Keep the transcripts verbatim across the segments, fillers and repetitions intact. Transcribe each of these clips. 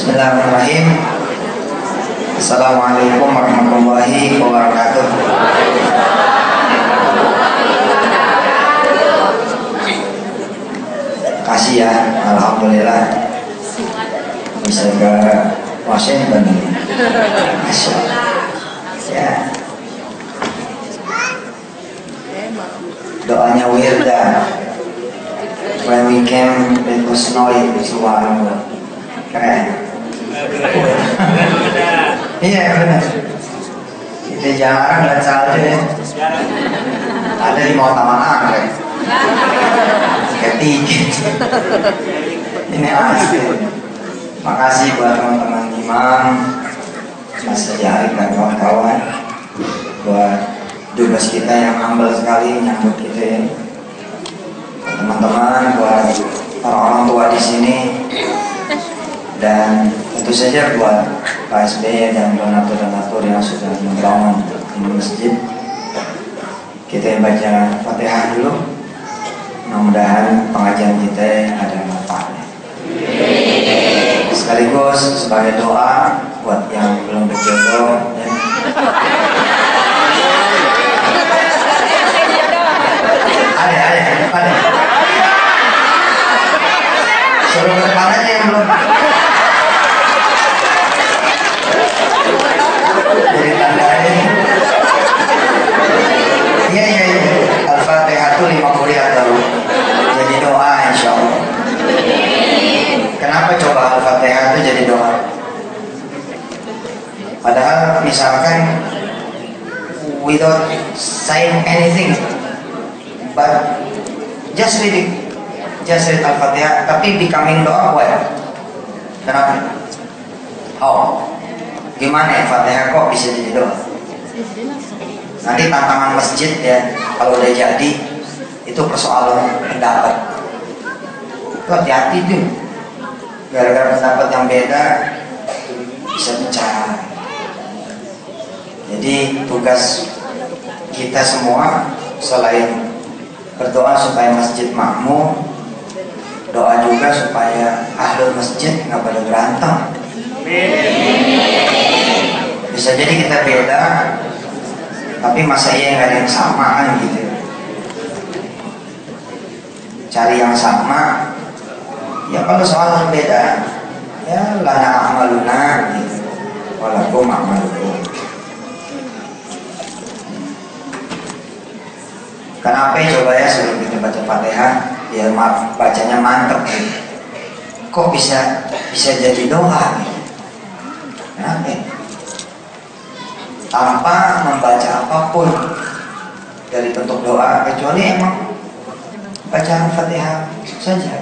Bismillahirrahmanirrahim. Assalamualaikum warahmatullahi wabarakatuh. Kasih ya, alhamdulillah bisa ke Washington. Masya Allah. Ya. Doanya Wirda. When we came, it was snowy. Subhanallah. Keren. Iya benar. Itu jarang dan salju ya. Ada di mau taman anggrek. Ketiga. Ini asli. Makasih buat teman-teman imam, Mas Jari dan kawan-kawan, buat dubes kita yang humble sekali nyambut kita ini. Teman-teman, buat orang-orang tua di sini, dan tentu saja buat Pak S B Y dan donatur-donatur yang sudah membangun di masjid. Kita baca Fatihah dulu. Mudah-mudahan pengajian kita ada manfaatnya. Sekaligus sebagai doa buat yang belum berjodoh ya. Ada, ada, ada. Suruh ke depan aja yang belum. Jadi tandain. Iya, iya, iya. Al-Fatihah itu lima puluh ya dulu. Jadi doa insya Allah. Kenapa coba Al-Fatihah itu jadi doa? Padahal misalkan without saying anything, but just read it, just read Al-Fatihah, tapi becoming doa what? Kenapa? Oh, gimana ya Fatihah kok bisa jadi doa? Nanti tantangan masjid ya, kalau udah jadi itu persoalan pendapat. Itu hati-hati tuh. Gara-gara pendapat yang beda bisa pecah. Jadi tugas kita semua selain berdoa supaya masjid makmur, doa juga supaya ahlul masjid nggak pada berantem. Bisa jadi kita beda, tapi masa iya nggak ada yang sama kan gitu. Cari yang sama. Ya kalau soal beda, ya lana amaluna gitu, walakum amalukum. Kenapa coba ya sebelum kita baca Fatihah, biar bacanya mantep gitu. Kok bisa bisa jadi doa gitu? Kenapa? Tanpa membaca apapun dari bentuk doa kecuali emang bacaan Fatihah saja.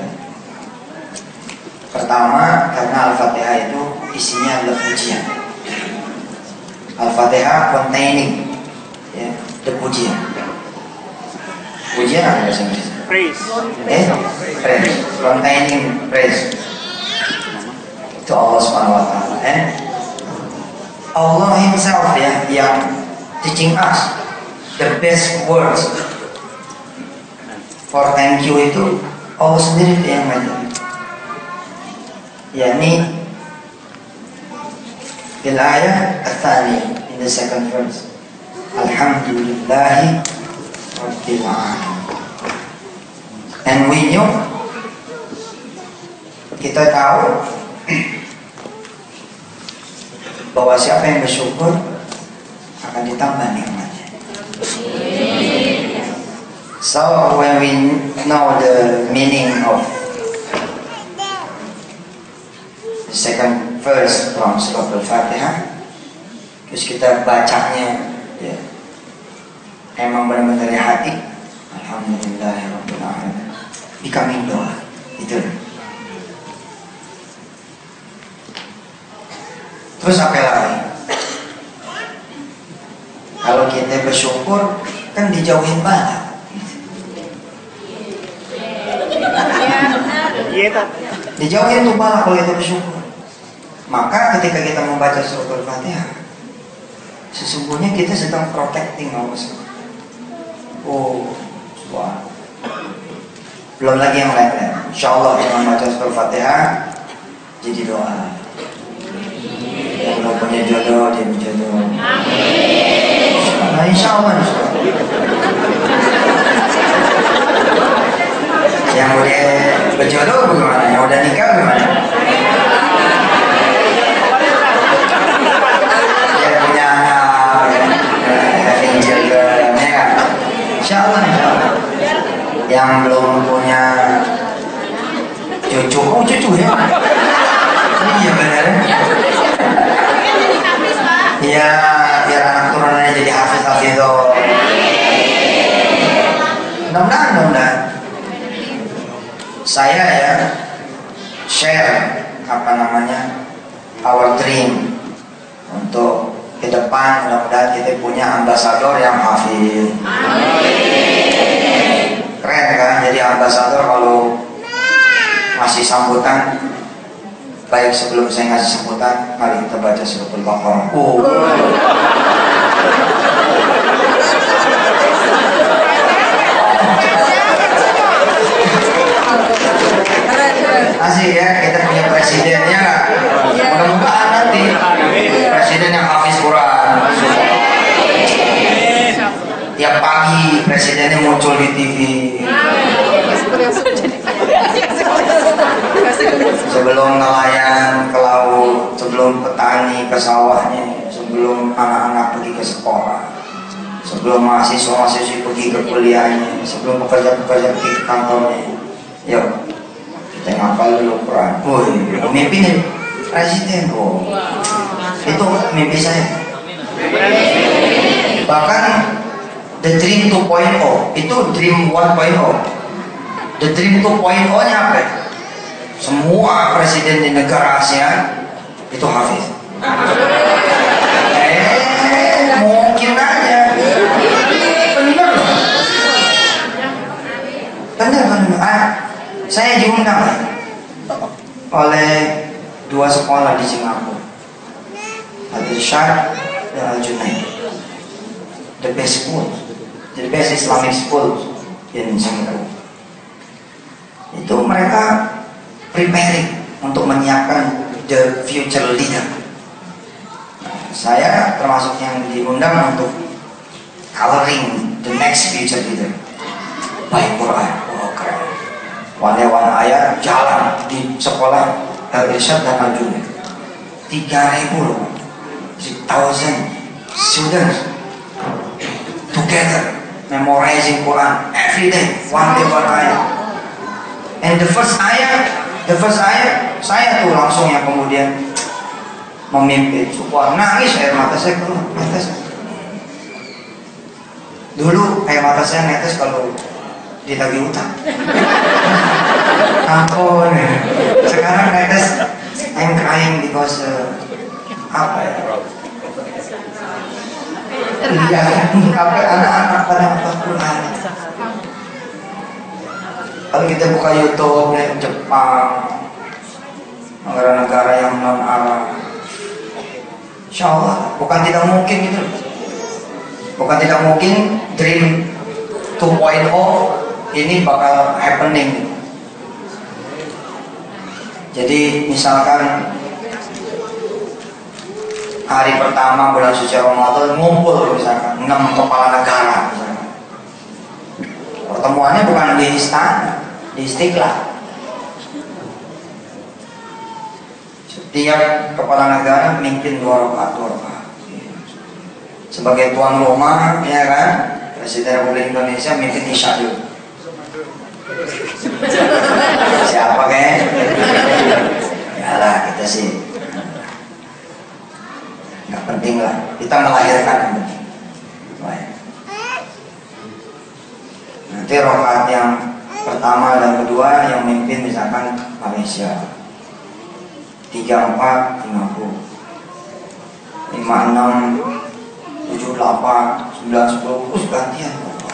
Pertama, karena Al-Fatihah itu isinya adalah pujian. Al-Fatihah containing ya, the pujian. Pujian apa bahasa Inggris? Praise. Eh, praise. Containing praise to Allah Subhanahu Wa Taala. Eh, Allah Himself ya yang teaching us the best words for thank you itu Allah sendiri yang ngajar. Yani bil ayat ats-tsani in the second verse. Alhamdulillahi rabbil alamin. And we knew, kita tahu bahwa siapa yang bersyukur akan ditambah nikmatnya. So when we know the meaning of the second verse from Surah Al-Fatihah, terus kita bacanya ya, emang benar-benar dari hati, alhamdulillahirabbil alamin, becoming doa itu. Terus apa lagi? Kalau kita bersyukur kan dijauhin bala. Dijauhin tuh bala kalau kita bersyukur. Maka ketika kita membaca surah Al-Fatihah, sesungguhnya kita sedang protecting Allah. Oh, wah. Belum lagi yang lain-lain. Insya Allah dengan membaca surah Al-Fatihah jadi doa. yang punya jodoh dia berjodoh. Nah, insya Allah, insya Allah. Yang udah berjodoh bagaimana? Yang udah nikah bagaimana? Yang punya anak, yang Injil ya, insya Allah, insya Allah. Yang belum punya cucu, oh cucu ya? Iya benar. Iya, biar anak turunannya jadi hafiz-hafiz itu. Mudah-mudahan, mudah-mudahan. Saya ya share apa namanya our dream untuk ke depan, mudah-mudahan kita punya ambasador yang hafiz. Keren kan? Jadi ambasador kalau masih sambutan. Baik, sebelum saya ngasih sambutan, mari kita baca suratul Baqarah. Oh. Asik ya, kita punya presiden ya nggak? Mudah-mudahan nanti presiden yang hafiz Quran. Tiap pagi presidennya muncul di T V. Sebelum nelayan ke laut, sebelum petani ke sawahnya, sebelum anak-anak pergi ke sekolah, sebelum mahasiswa-mahasiswa pergi ke kuliahnya, sebelum pekerja-pekerja pergi ke kantornya. Yuk, kita ngapal dulu Quran. Woi, mimpi nih presiden kok. Itu mimpi saya. Bahkan the dream two point oh itu dream one point oh. The dream two point oh nya apa? Semua presiden di negara ASEAN itu hafiz. Eh, mungkin aja. Bener loh. Bener bener. Ah, saya diundang oleh dua sekolah di Singapura, Al-Irsyad dan Al-Junaid. The best school, the best Islamic school in Singapura. Itu mereka preparing untuk menyiapkan the future leader. Nah, saya termasuk yang diundang untuk coloring the next future leader by Quran. Oh keren. Wan-wan ayat jalan di sekolah Al-Irsyad dan Al-Junaid. Tiga ribu loh, three thousand students together memorizing Quran every day, one day one ayat. And the first ayat, the first ayat, saya tuh langsung yang kemudian memimpin. Wah, nangis air mata saya keluar, mata saya. Dulu air mata saya netes kalau ditagih utang. Ampun. Sekarang netes, I'm crying because uh, apa ya? Lihat apa anak-anak pada apa Quran. Kalau kita buka YouTube ya, Jepang, negara-negara yang non Arab, insya Allah bukan tidak mungkin itu, bukan tidak mungkin dream two point oh ini bakal happening. Jadi misalkan hari pertama bulan suci Ramadan ngumpul misalkan enam kepala negara misalkan. Pertemuannya bukan di istana, di Istiqlal. Setiap kepala negara memimpin dua rakaat, dua rakaat. Sebagai tuan rumah, ya kan, Presiden Republik Indonesia memimpin isya dulu. Siapa kan? Yalah kita sih, nggak penting lah. Kita melahirkan yang penting. Nanti rakaat yang pertama dan kedua yang memimpin misalkan Malaysia. Tiga empat lima puluh, lima enam tujuh delapan sembilan sepuluh terus gantian.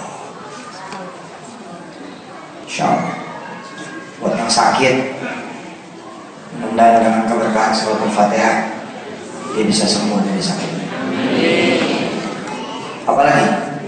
Insyaallah. Buat yang sakit, mudah-mudahan dengan keberkahan suratul Fatihah dia bisa sembuh dari sakit. Apalagi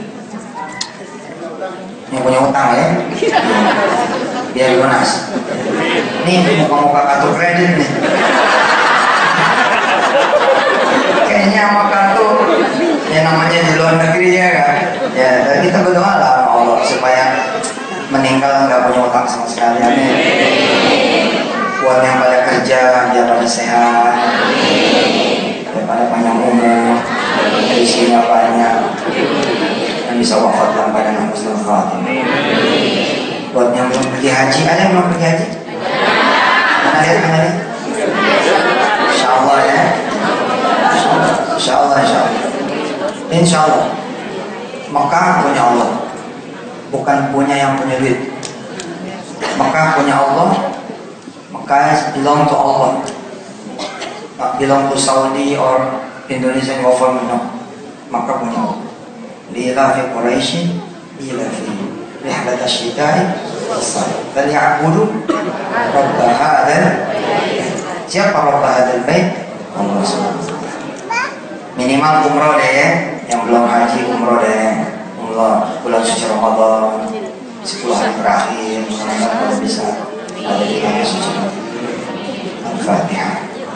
yang punya utang ya, biar lunas. Nih muka-muka kartu kredit nih. kayaknya makan tuh yang namanya di luar negeri ya kan. Ya, dan kita berdoa lah sama Allah supaya meninggal nggak punya utang sama sekali. Amin. Buat yang pada kerja biar pada sehat, daripada panjang umur, rezekinya banyak, dan bisa wafat dalam keadaan husnul khatimah. Buat yang belum pergi haji, ada yang belum pergi haji? Mana lihat, mana lihat? Insya Allah ya. Insya Allah, insya Allah. Insya Allah. Mekah punya Allah, bukan punya yang punya duit. Mekah punya Allah. Mekah belong to Allah, not belong to Saudi or Indonesian government. No. Mekah punya Allah. Lillahi Quraisy, lillahi rihlat asyidai, dan ya'budu Rabb hadzal. Siapa Rabb hadzal bait? Allah subhanahu wa taala. Minimal umroh deh ya, yang belum haji umroh deh. Umroh bulan suci Ramadan, sepuluh hari terakhir, mudah-mudahan kalau bisa ada di bulan suci. Al-Fatihah.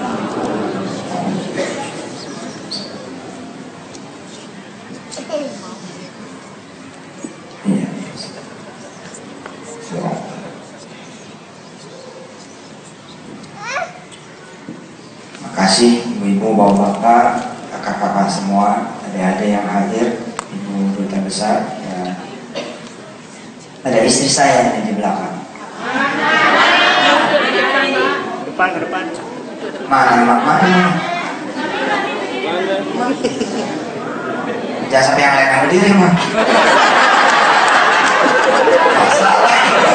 Makasih ibu-ibu, bapak-bapak, kakak-kakak semua, adik-adik yang hadir, ibu duta besar, ya. Ada istri saya yang di belakang. Depan ke depan. Mana mak mana? Jangan sampai yang lain yang berdiri mah. Masalah.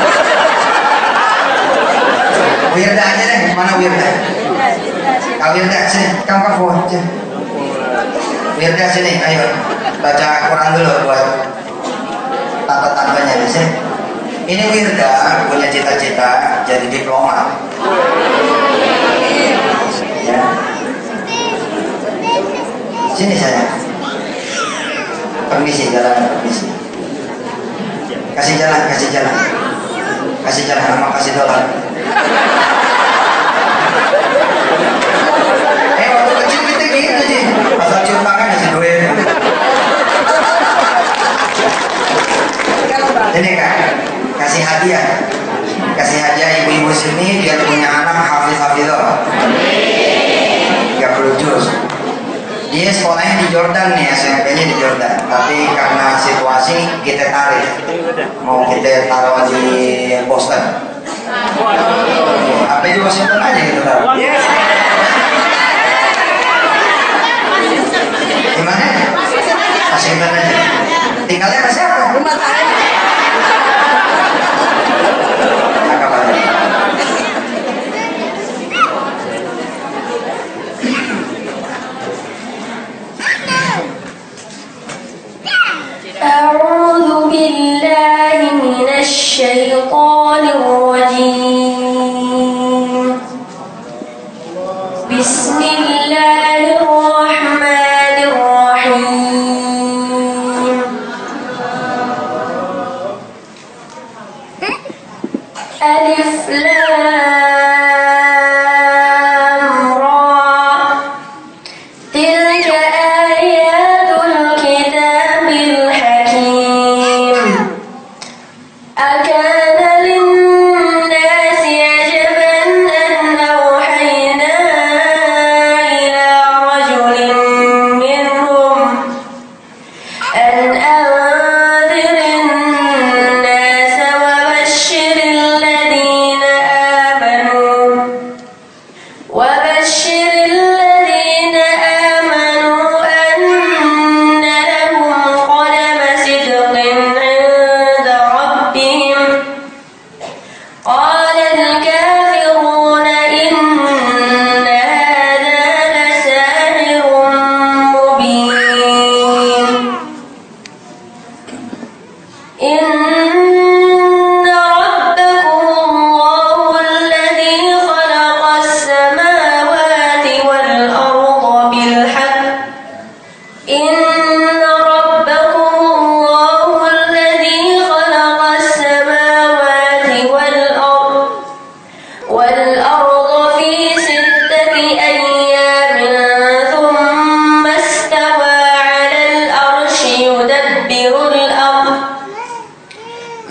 Wirda aja deh, mana Wirda? Kau Wirda sini, kamu kafu aja. Wirda sini, ayo baca Quran dulu buat tante-tantenya di sini. Ini Wirda punya cita-cita jadi diplomat. Ya. Sini saya. Permisi jalan, permisi. Kasih jalan, kasih jalan. Kasih jalan, sama kasih dolar. Eh, waktu kecil kita gitu sih. Asal cium tangan kasih duit. Jadi kak, kasih hadiah. Kasih hadiah ibu-ibu sini biar punya anak hafiz-hafizah. tiga puluh juz. Dia sekolahnya di Jordan nih, S M P-nya di Jordan. Tapi karena situasi kita tarik, mau kita taruh di Boston. Apa di Washington aja kita taruh. Gimana? Washington aja. Tinggalnya sama siapa? Rumah saya. Agak banyak. أعوذ بالله من الشيطان الرجيم بسم الله الرحمن الرحيم ألف لام را تلك آيات الكتاب الحكيم أكان للناس عجبا أن أوحينا إلى رجل منهم أن أنذر الناس وبشر الذين آمنوا وبشر الذين آمنوا أن لهم قدم صدق عند ربهم قال الكافرون إن هذا لساحر مبين إن ربكم الله الذي خلق السماوات والأرض بالحق إن ربكم الله الذي خلق السماوات والأرض والأرض في ستة أيام ثم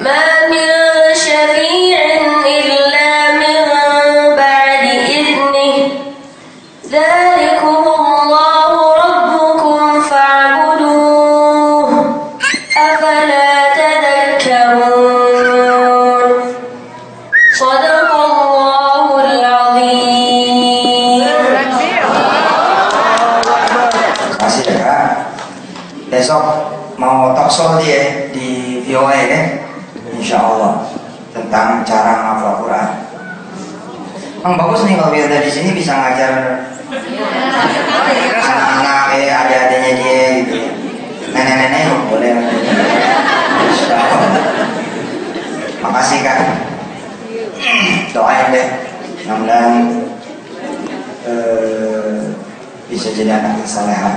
ما من شفيع إلا من بعد إذنه ذلكم الله ربكم فاعبدوه أفلا تذكرون صدق الله العظيم. Kasih ya Kak. Besok mau talk show dia di V O A kan? Insya Allah tentang cara menghafal Quran. Emang bagus nih kalau dia di sini bisa ngajar anak-anak, eh adik-adiknya dia gitu ya. Nenek-nenek boleh. Insya Allah. Makasih Kak. Doain deh, mudah-mudahan eh, bisa jadi anak yang salehah.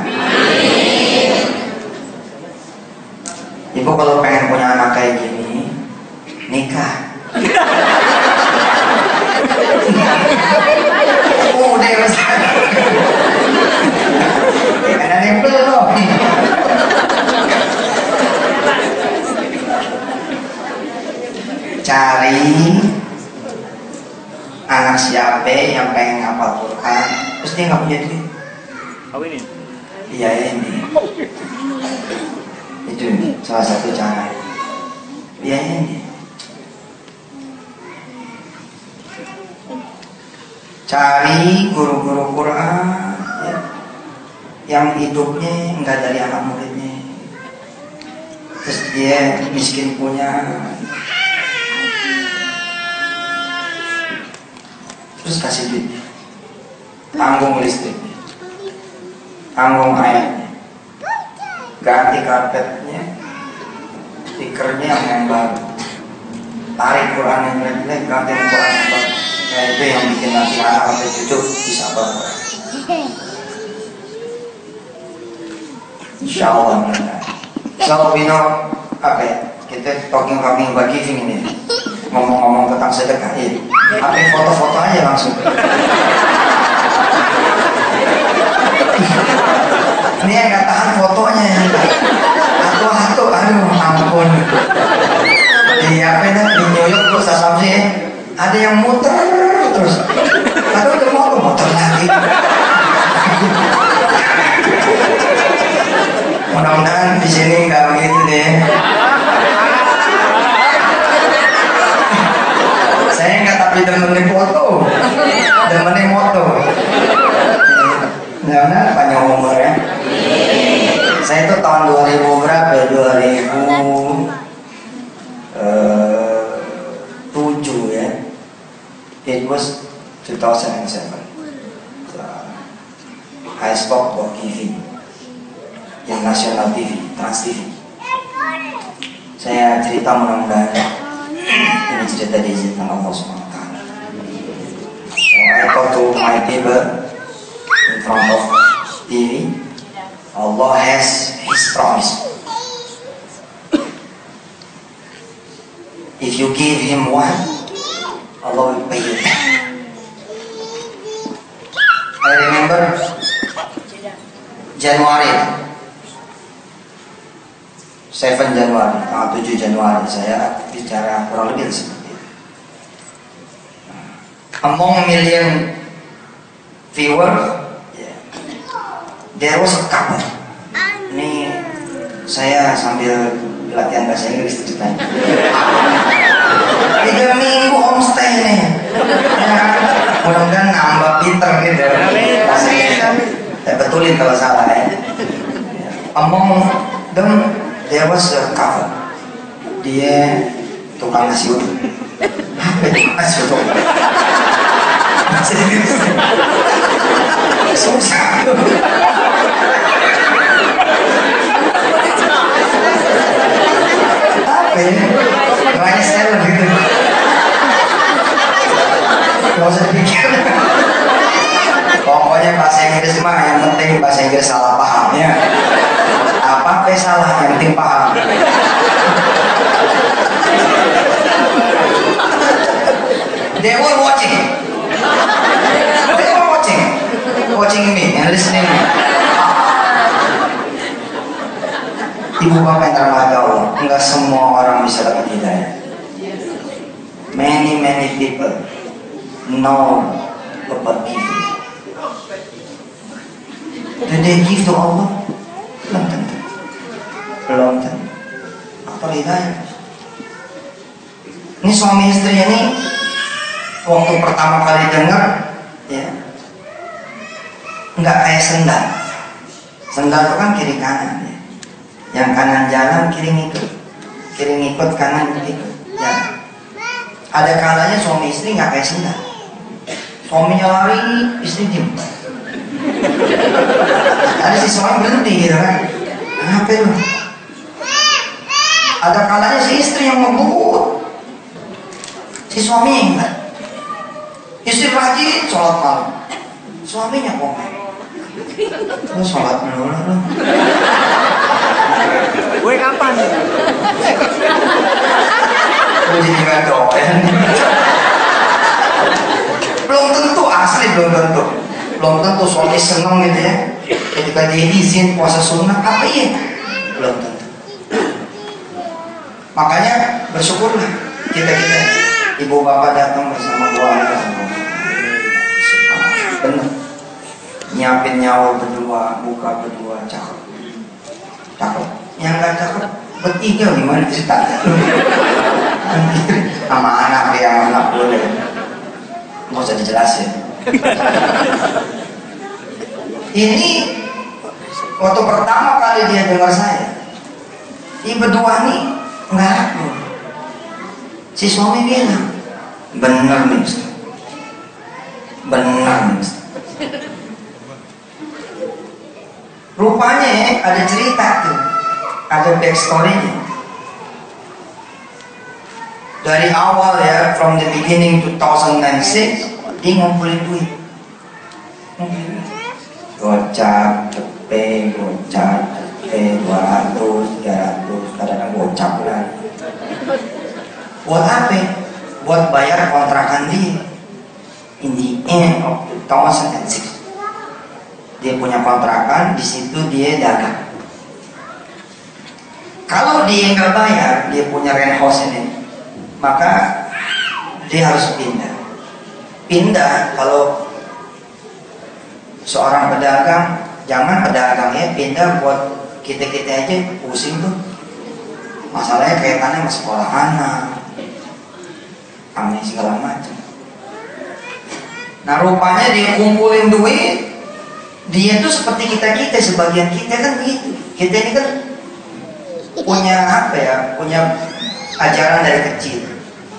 Ibu kalau pengen punya anak kayak gini, nikah. Udah ya Ustaz. Kan ada yang belum. Cari anak siapa yang pengen ngapal Quran, terus dia nggak punya duit. Kawinin. Iya ini. Itu salah satu cara. Biayanya. Cari guru-guru Quran ya, yang hidupnya enggak dari anak muridnya, terus dia miskin punya, terus kasih duit, tanggung listriknya, tanggung airnya, ganti karpetnya, stikernya yang baru, tarik Quran yang jelek-jelek, ganti Quran yang baru. Nah, itu yang bikin nanti anak sampai cucu bisa bawa. Insya Allah. So we know apa ya? Kita talking talking about giving ini, ngomong-ngomong tentang sedekah ini. Apa foto-foto aja langsung. Ini yang nggak tahan fotonya. Atu-atu, aduh ampun. Di apa ini di New York terus Samsi ada yang muter terus, atau udah mau muter lagi. Mudah-mudahan di sini nggak begitu deh. Saya nggak tapi demenin foto, demenin moto. Mudah-mudahan panjang umur ya. Saya itu tahun dua ribu berapa? dua ribu tujuh ya. It was two thousand seven. So, I stopped for giving yang national T V, Trans T V. Saya cerita mudah-mudahan ini cerita diizinkan Allah subhanahu wa taala. So, I talk to my people in front of T V. Allah has His promise. If you give Him one, Allah will pay you back. I remember Januari tujuh Januari, tanggal tujuh Januari saya bicara kurang lebih seperti itu. Among million viewers, yeah, there was a couple. Ini saya sambil latihan bahasa Inggris ceritanya. Tiga minggu homestay nih. Ya, mudah-mudahan nambah pinter gitu. Bahasa Inggris. Saya betulin kalau salah ya. Among them there was a couple. Dia tukang nasi uduk. Apa itu nasi uduk? Bahasa Inggris. Susah. Apa ya? Doanya seller gitu. Gak usah dipikir. Pokoknya bahasa Inggris mah yang penting bahasa Inggris salah paham ya. Apa-apa salah yang penting paham. They were watching. They were watching. Watching me and listening me. Ibu bapak yang terhormat Allah, enggak semua orang bisa dapat hidayah. many people know about giving. Do they give to Allah? Belum tentu. Belum tentu. Atau hidayah. Ini suami istri ini waktu pertama kali dengar, ya, nggak kayak sendal. Sendal itu kan kiri kanan, ya. Yang kanan jalan, kiri ngikut, kiri ngikut, kanan ngikut. Ya. Ada kalanya suami istri nggak kayak sendal. Suaminya lari, istri diem. Ada si suami berhenti gitu kan. Kenapa lu? Ada kalanya si istri yang ngebut, si suaminya enggak. Istri rajin sholat malam, suaminya komen, lu sholat dulu lu. Gue kapan? Gue jadi nggak doyan. Belum tentu asli, belum tentu, belum tentu suami seneng gitu ya. Ketika dia izin puasa sunnah, apa iya? Belum tentu. Makanya bersyukurlah kita kita, ibu bapak datang bersama keluarga. Benar. Nyiapin nyawa berdua, buka berdua, cakep. Cakep. Yang gak cakep bertiga gimana ceritanya? Sama anak ya, anak boleh. Nggak usah dijelasin. Ini waktu pertama kali dia dengar saya, ibu berdua nih nggak aku. Si suami bilang, bener nih Ustaz, bener nih Ustaz. Rupanya ya, ada cerita tuh, ada backstory-nya. Dari awal ya, from the beginning two thousand six, dia ngumpulin duit. Gocap, cepet, gocap, cepet, dua ratus, tiga ratus, kadang-kadang gocap lah. Buat apa? Buat bayar kontrakan dia. In the end of two thousand six, dia punya kontrakan, di situ dia dagang. Kalau dia nggak bayar, dia punya rent house ini, maka dia harus pindah. Pindah kalau seorang pedagang, jangan pedagangnya pindah buat kita-kita aja pusing tuh. Masalahnya kaitannya sama sekolah anak, kami segala macam. Nah rupanya dia kumpulin duit, dia tuh seperti kita-kita, sebagian kita kan gitu. Kita ini kan punya apa ya, punya ajaran dari kecil.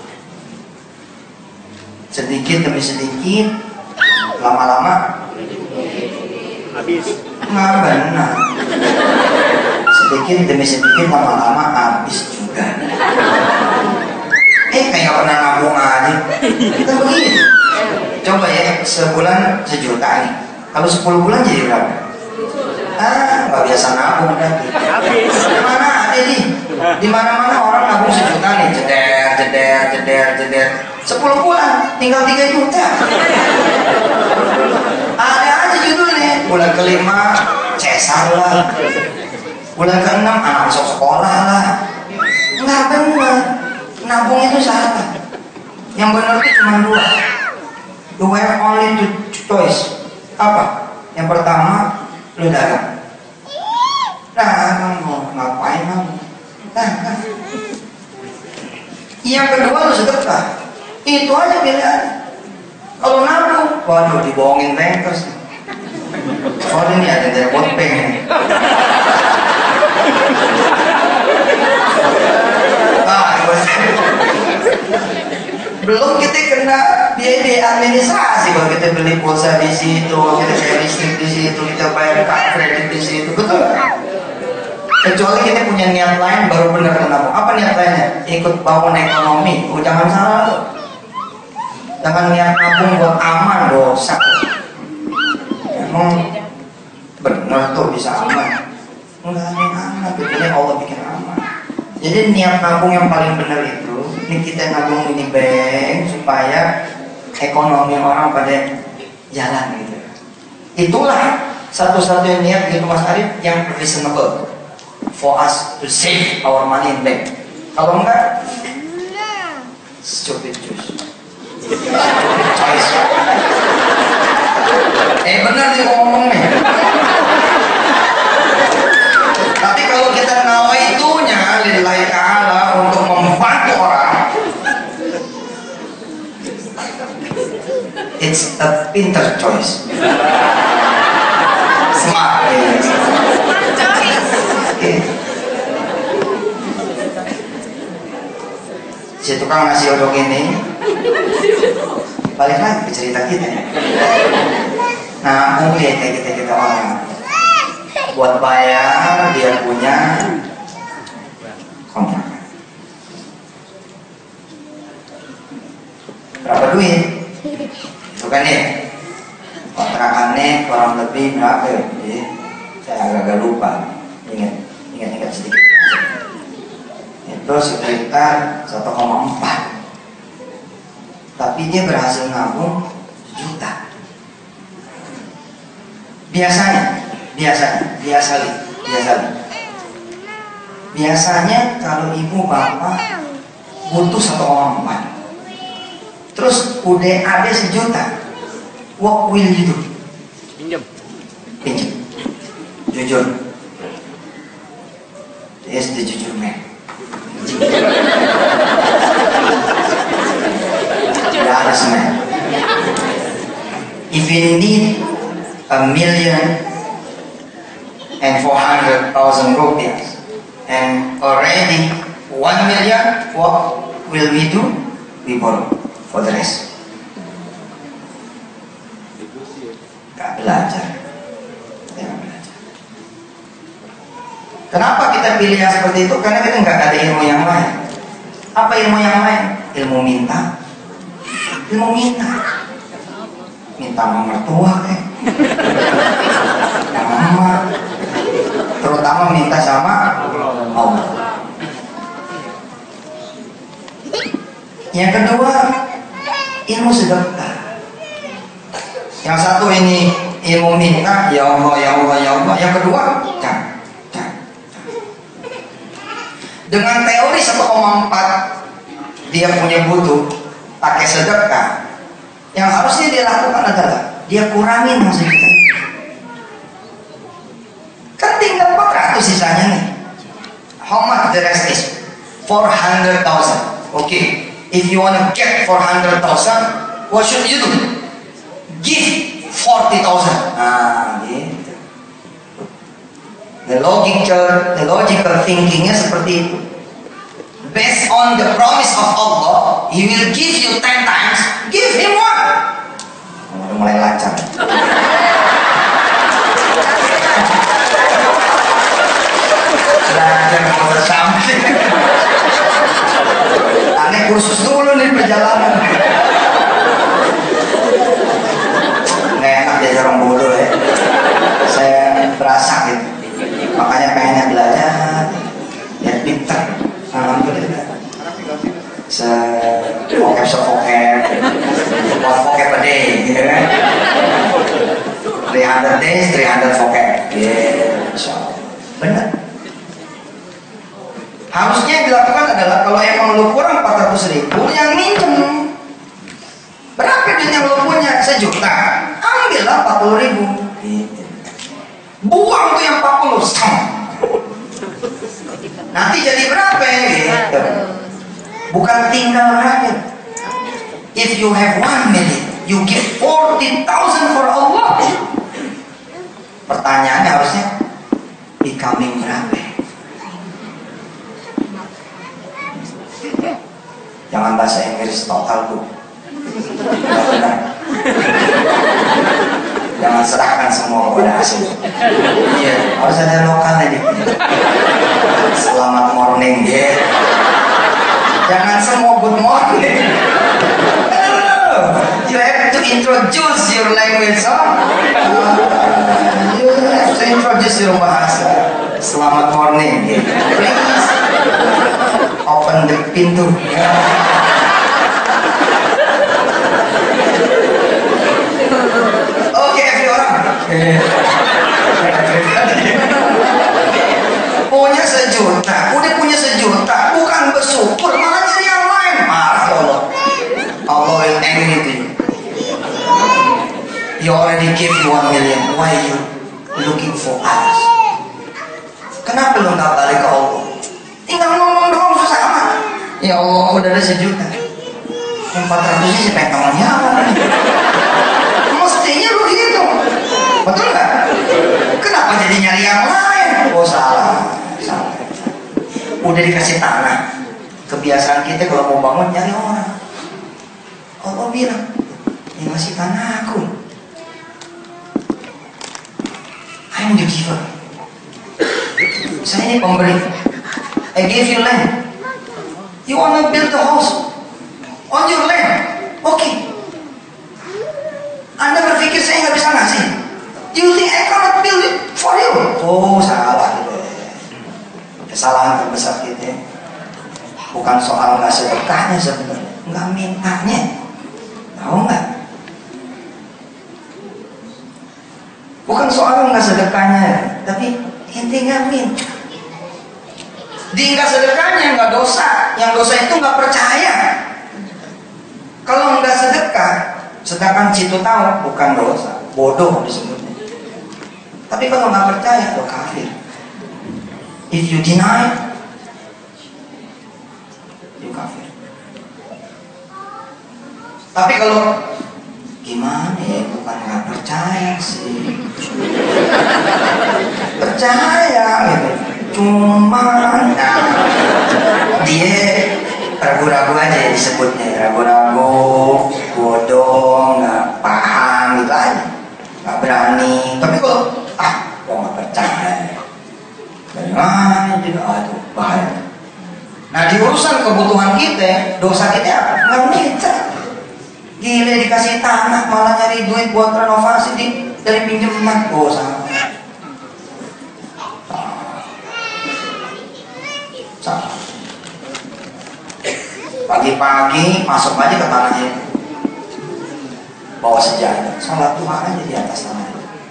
Sedikit demi sedikit, lama-lama Habis. nggak benar. Sedikit demi sedikit, lama-lama habis juga. Eh kayak pernah nabung aja. Kita begini. Coba ya, sebulan sejuta nih. Kalau sepuluh bulan jadi berapa? Ah, nggak biasa nabung nanti. Habis. Mana ada nih? Di mana-mana orang nabung sejuta nih, jeder, jeder, jeder, jeder. Sepuluh bulan, tinggal tiga juta. Ada aja judulnya. Bulan kelima, cesar lah. Bulan keenam, anak masuk sekolah lah. Nggak benar. Nabung itu salah. Yang benar itu cuma dua. You have only two choice. Apa? Yang pertama, lu dagang. Dagang mau ngapain kamu? Dagang. Yang kedua lu sedekah. Itu aja pilihan. Kalau nabung, waduh dibohongin bankers. Oh ini ada dari world bank. Ah, belum kita kena biaya administrasi kalau kita beli pulsa di situ, kita bayar listrik di situ, kita bayar kartu kredit di situ, betul? Kecuali kita punya niat lain baru benar menabung. Apa niat lainnya? Ikut bangun ekonomi. Oh, jangan salah tuh. Jangan niat nabung buat aman, dosa. Emang benar tuh bisa aman? Enggak ada yang aman, ini Allah bikin aman. Jadi niat nabung yang paling benar itu, ini kita nabung ini bank supaya ekonomi orang pada jalan gitu. Itulah satu-satunya niat gitu Mas Arif yang reasonable for us to save our money in bank. Kalau enggak, stupid juice. Choice. Eh benar nih ngomongnya. Tapi kalau kita nawaitunya lillahi ta'ala untuk membantu orang, it's a pinter choice. Smart. Okay. Si tukang nasi odok ini balik lagi ke cerita kita. Nah, mungkin kayak kita kita orang buat bayar dia punya kontrakan. Berapa duit? Itu kan ya. Kontrakannya kurang lebih berapa ya? Saya agak-agak lupa. Ingat, ingat-ingat sedikit. Itu sekitar satu koma empat. Tapi dia berhasil nabung sejuta. Biasanya, biasanya, biasanya, biasanya, biasanya kalau ibu bapak butuh satu koma empat, terus udah ada sejuta, what will you do? Pinjam. Pinjam. Jujur. Dia sudah jujur men. Tidak ada semen. If you need a million and four hundred thousand rupiahs and already one million, what will we do? We borrow for the rest. Gak belajar. Gak belajar. Kenapa kita pilih yang seperti itu? Karena kita nggak ada ilmu yang lain. Apa ilmu yang lain? Ilmu minta. Ilmu minta. Minta sama mertua kayak. Sama terutama minta sama Allah. Yang kedua, ilmu sedekah. Yang satu ini ilmu minta, ya Allah, ya Allah, ya Allah. Yang kedua, jangan, jangan, jangan. Dengan teori satu koma empat dia punya butuh pakai sedekah. Yang harusnya dia lakukan adalah dia kurangin yang sejuta. Kan tinggal empat ratus sisanya nih. How much the rest is? four hundred thousand. Oke, okay. If you want to get four hundred thousand, what should you do? Give forty thousand. Nah, gitu. The logical, the logical thinkingnya seperti itu. Based on the promise of Allah, He will give you ten times. Give Him one. Udah mulai lancar. Belajar kalau sampai. Aneh kursus dulu nih perjalanan. Nggak enak jadi orang bodoh ya. Saya berasa gitu. Makanya pengennya belajar, ya pintar. Alhamdulillah. Se vocab so vocab, one vocab a day, gitu kan? three hundred days, three hundred vocab. Yeah, insyaallah. Benar. Harusnya yang dilakukan adalah kalau emang lu kurang empat ratus ribu, yang minjem. Berapa duit yang lu punya? Sejuta. Ambillah empat puluh ribu. Buang tuh yang empat puluh. Nanti jadi berapa ya? Gitu. Bukan tinggal rakyat. If you have one million, you give forty thousand for Allah. Pertanyaannya harusnya becoming berapa? Jangan bahasa Inggris total bu. Jangan serahkan semua kepada asing. Iya, harus ada lokal aja. Selamat morning ya. Jangan semua good morning. You have to introduce your language, huh? You have to introduce your bahasa. Selamat morning ya. Please open the pintu. Oke, okay, orang. Punya sejuta, udah punya sejuta, bukan bersyukur malah jadi yang lain. Marah Allah. Allah will give you one million, why you looking for us? Kenapa lu nggak balik ke Allah? Tinggal ngomong doang susah amat. Ya Allah, udah ada sejuta. Empat ratus sih pengen apa? Mestinya lu gitu, betul nggak? Kenapa jadi nyari yang lain? Oh salah, salah. Udah dikasih tanah. Kebiasaan kita kalau mau bangun nyari orang. Allah bilang, yang ngasih tanah aku. I'm the giver. Saya ini pemberi. I give you land. You wanna build the house on your land? Oke. Okay. Anda berpikir saya nggak bisa ngasih? Do you think I cannot build it for you? Oh salah gitu. Kesalahan terbesar kita bukan soal nggak sedekahnya sebenarnya, nggak mintanya, tahu nggak? Bukan soal nggak sedekahnya, tapi ente nggak minta. Di nggak sedekahnya nggak dosa, yang dosa itu nggak percaya. Kalau nggak sedekah, sedangkan situ tahu bukan dosa, bodoh disebutnya. Tapi kalau nggak percaya, lo kafir. If you deny, you kafir. Tapi kalau gimana ya, bukan nggak percaya sih, percaya gitu. Cuma nah, dia ragu-ragu aja disebutnya, ragu-ragu, bodoh, nggak paham gitu aja, nggak berani. Tapi kalau ah, gua nggak percaya, bagaimana juga, aduh bahaya. Nah di urusan kebutuhan kita, dosa kita apa? Nggak minta. Gila dikasih tanah malah nyari duit buat renovasi di dari pinjaman. Oh salah. Salah. Pagi-pagi masuk aja ke tanahnya, bawa sejadah, sholat duha aja di atas tanah.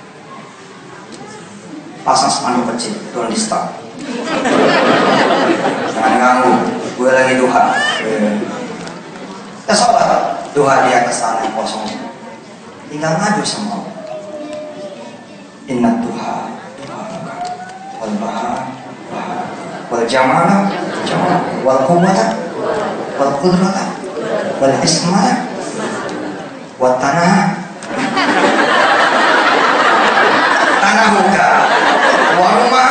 Pasang spanduk kecil, don't disturb. Jangan ganggu, gue lagi duha. Kita sholat duha di atas tanah kosong, tinggal ngadu sama Allah. Inna duha, duha, wal bahar, bahar, wal jamana, jamana, wal quwwata, wal qudrata, wal isma, wal tanah, tanah buka, wal rumah,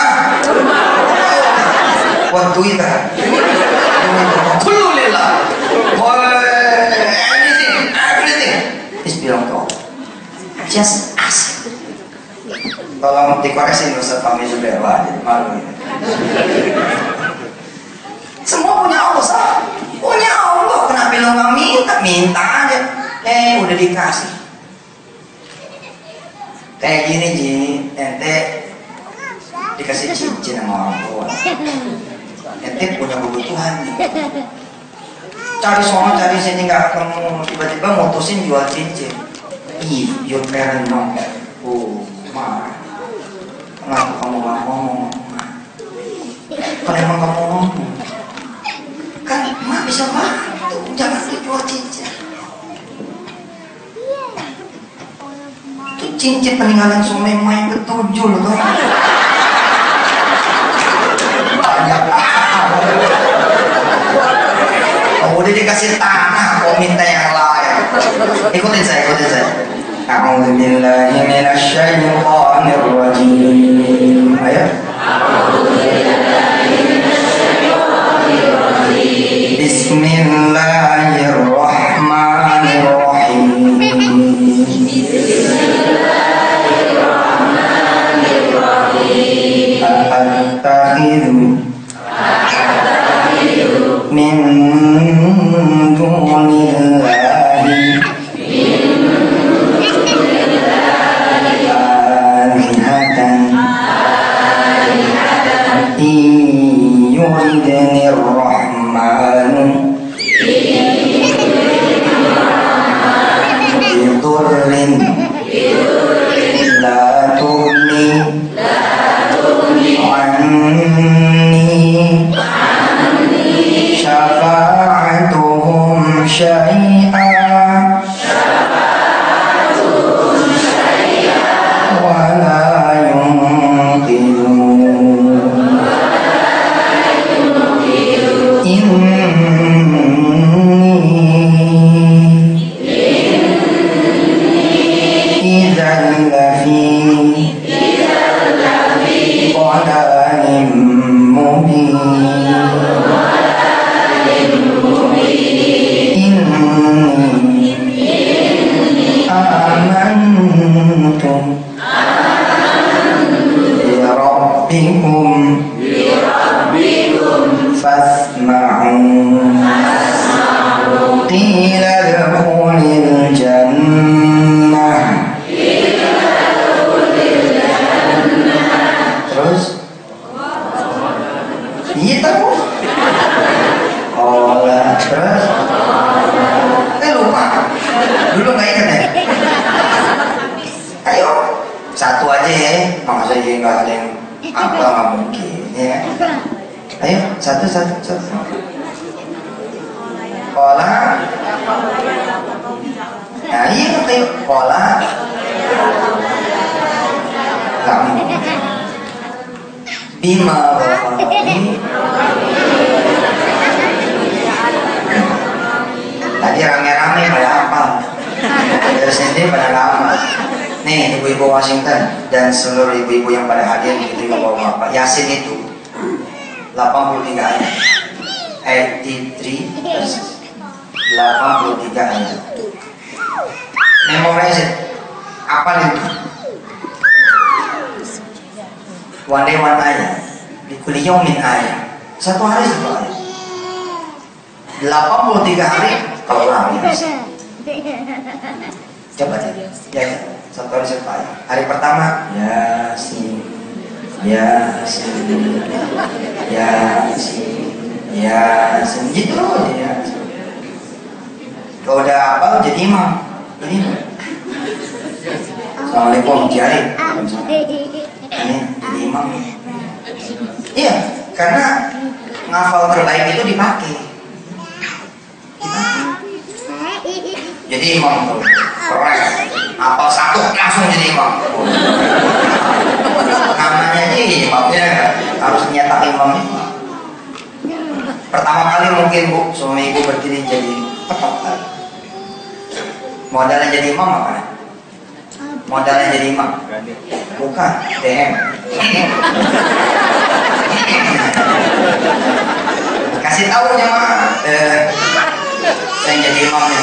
wal duita, kullu lillah, wal anything, everything is belong to Allah. Just ask. Tolong dikoreksi Ustaz Fahmi Zubair, wah jadi malu ini. Semua punya Allah, sah. Punya Allah, kenapa lo nggak minta? Minta aja. Eh, udah dikasih. Kayak gini Ji, ente dikasih cincin sama orang tua. Ente punya kebutuhan nih. Cari sono, cari sini nggak ketemu, tiba-tiba mutusin jual cincin. Ih, your parent dong. Oh, ma. Kenapa kamu gak ngomong? Kalau emang kamu ngomong, kan mak bisa bantu, jangan dijual cincin. Itu cincin peninggalan Sumema yang ketujuh loh. Banyak amat. Oh, udah dikasih tanah, kok minta yang lain. Ikutin saya, ikutin saya. A'udzu billahi minasy syaithanir rajim. Ayo. Bismillahirrahmanirrahim. Bismillahirrahmanirrahim. Attakhidhu min dunillahi yuridni rahmanu bidurrin la tughni anni syafa'atuhum idzan lafi dhalalim mubin inni amantum bi rabbikum fasma'un qila adkhulil jannah terus iya tahu olah terus eh lupa dulu nggak ingat ya ayo satu aja ya masa aja nggak ada yang apa nggak mungkin ya ayo satu satu satu pola nah iya ayo pola kamu bima ini tadi rame-rame pada apa terus ini pada lama nih ibu-ibu Washington dan seluruh ibu-ibu yang pada hadir di bawa bapak Yasin itu delapan puluh tiga ayat delapan puluh tiga delapan puluh tiga ayat memorize it apa itu one day one ayat di kuliah min ayat satu hari satu ayat delapan puluh tiga hari kalau lari coba aja ya satu hari satu ayat hari pertama Yasin Yasin Yasin Yasin gitu loh ya kalau udah apa jadi imam jadi imam Assalamualaikum Kiai ini jadi imam iya karena ngafal terbaik itu dipakai dipakai jadi imam tuh keren apal satu langsung jadi imam namanya aja imam ya harus nyetak imam itu pertama kali mungkin bu suami ibu berdiri jadi tepat modalnya jadi imam apa modalnya jadi imam bukan D M kasih tahu jemaah eh, saya jadi imamnya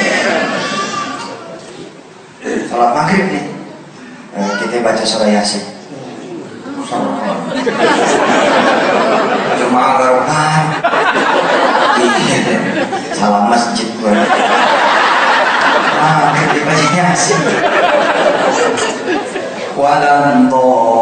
sholat maghrib nih eh, kita baca surah Yasin jemaah garukan salam masjid gue ah kita baca Yasin walam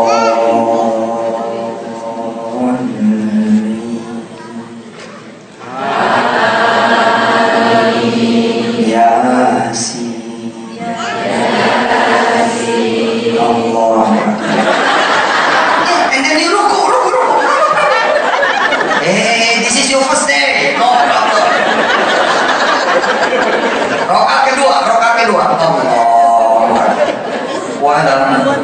rokaat kedua, rokaat kedua. Allah. Walam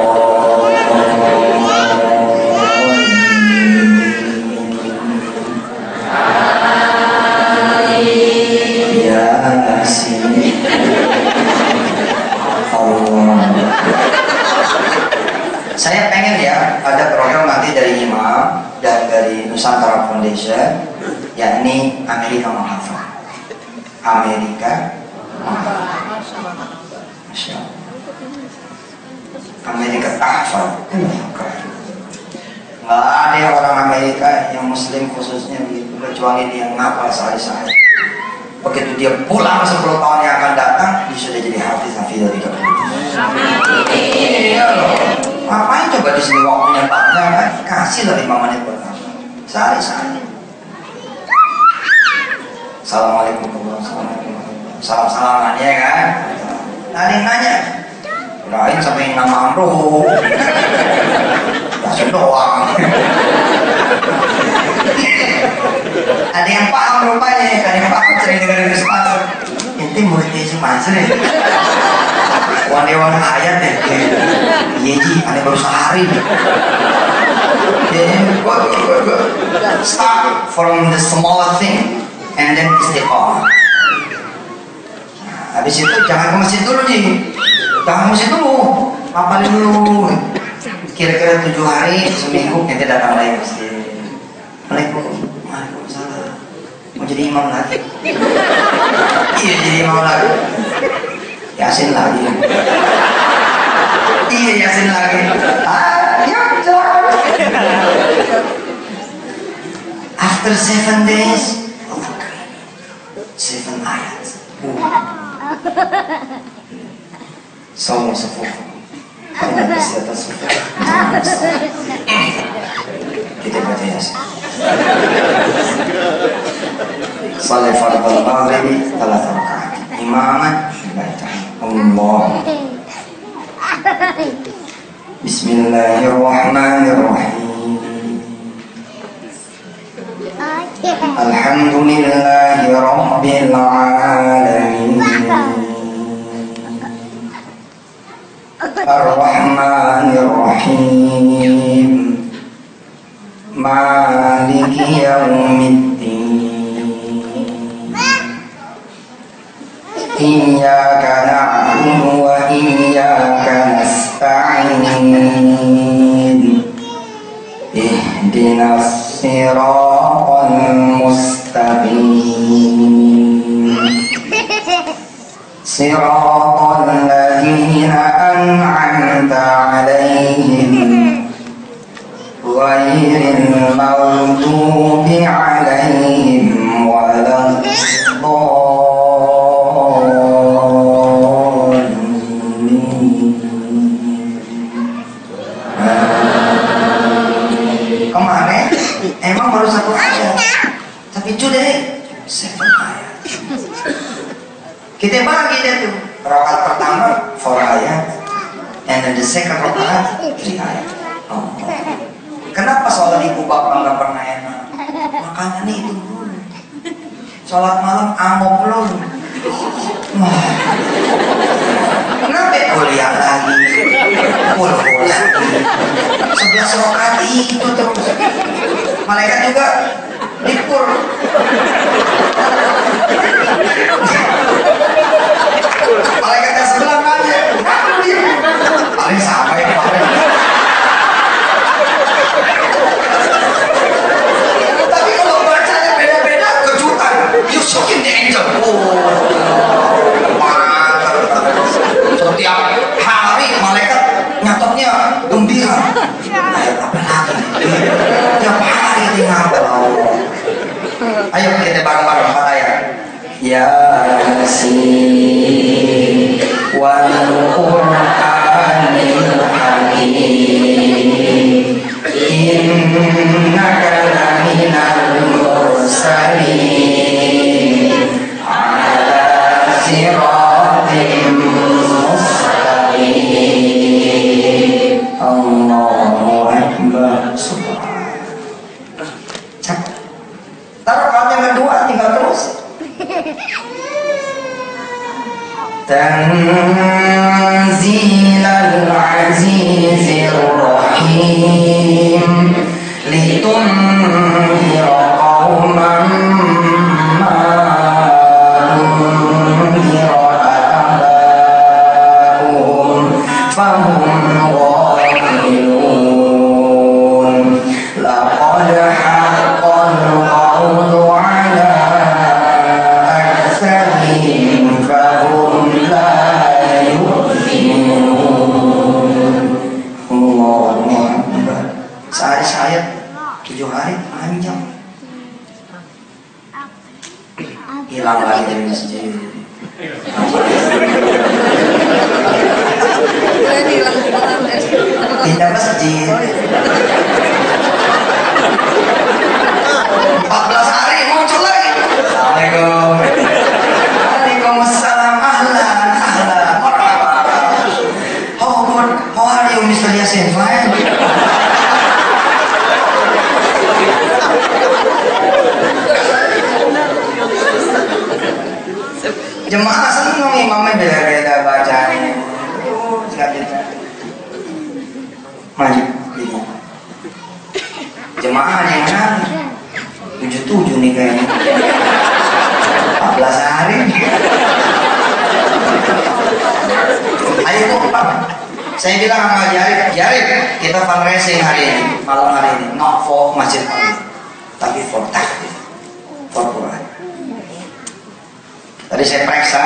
Yasin. Allah. Saya pengen ya ada program nanti dari Imam dan dari Nusantara Foundation, yakni Amerika Menghafal. Amerika Masya Allah. Amerika Tahfal nggak ada orang Amerika yang Muslim khususnya begitu, kecuali dia ngapal sehari-hari. Begitu dia pulang sepuluh tahun yang akan datang, dia sudah jadi hafiz hafiz dari kita. Iya loh, ngapain coba di sini waktunya panjang kan? Kasih lah lima menit buat ngapal sehari-hari. Assalamualaikum warahmatullahi wabarakatuh. Salam-salaman ya kan? Ada yang nanya, lain sampai nama Amro, langsung doang. Ada yang paham rupanya, ada yang paham sering dengar dari sponsor. Ini muridnya si Mansur ya. Wan-wan ayat ya. Iya ji, ada baru sehari. Okay, good, good, good, good. Start from the small thing and then istiqomah. Nah, habis itu jangan ke masjid dulu nih, jangan ke masjid dulu, hafalin dulu. Kira-kira tujuh hari seminggu kita datang lagi ke masjid. Assalamualaikum, waalaikumsalam. Mau jadi imam lagi? Iya jadi imam lagi. Yasin lagi. Iya Yasin lagi. Ah, ya jalan. After seven days, seven ayat. Semua sepupu. Tidak bisa tersebut. Kita baca Yasin. Salat fardhu maghrib salat rakaat. Imaman baca Allah. Bismillahirrahmanirrahim. Alhamdulillahi rabbil alamin. Ar-Rahmanir-Rahim. Maliki yaumiddin. Iyyaka na'budu wa iyyaka nasta'in. Ihdinas siratal mustaqim. Siratal ladzina an'amta 'alaihim ghairil maghdubi 'alaihim waladdallin. Kemarin emang baru satu ayat, tapi today seven ayat. Kita bagi dia tuh, rakaat pertama four ayat, and then the second rakaat three ayat. Oh. Kenapa sholat ibu bapak nggak pernah enak? Makanya nih itu dulu. Sholat malam amok belum. Wah. Kenapa kuliah lagi? Kuliah lagi. Sebelas rakaat itu terus. Malaikat juga dipur. Malaikat yang sebelah aja. Paling sama ya paling. Tapi kalau bacanya beda-beda kejutan. You shocking the angel. Oh, setiap hari malaikat nyatotnya gembira. Ayat apa lagi? Tiap hari dia ngapal. Ayo kita bareng-bareng empat ayat. Yasin wal Qur'anil Hakim innaka laminal mursalin ala siratim mustaqim. Allahu Akbar. Subhanallah. Taruh yang kedua tinggal terus. Tanzilal Azizir Rahim litunzira qauman ma unzira aba'uhum fahum ghafilun. Laqad haqqal qawlu ala aktharihim fahum la yu'minun. Allahu Akbar. Sehari sayat tujuh hari panjang. Hilang lagi dari masjid. Pindah masjid. empat belas hari muncul lagi. Assalamualaikum. Waalaikumsalam. Ahlan, ahlan. Marhaba. How good? How are you, Mister Yasin? Fine. Jemaah senang imamnya beda-beda bacanya. Maju. jemaah yang mana? tujuh tujuh nih kayaknya. empat belas hari. Ayo kok Pak. Saya bilang sama Jarif, Jarif, kita fundraising hari ini, malam hari ini, not for masjid tapi for takbir, for Quran. Tadi saya periksa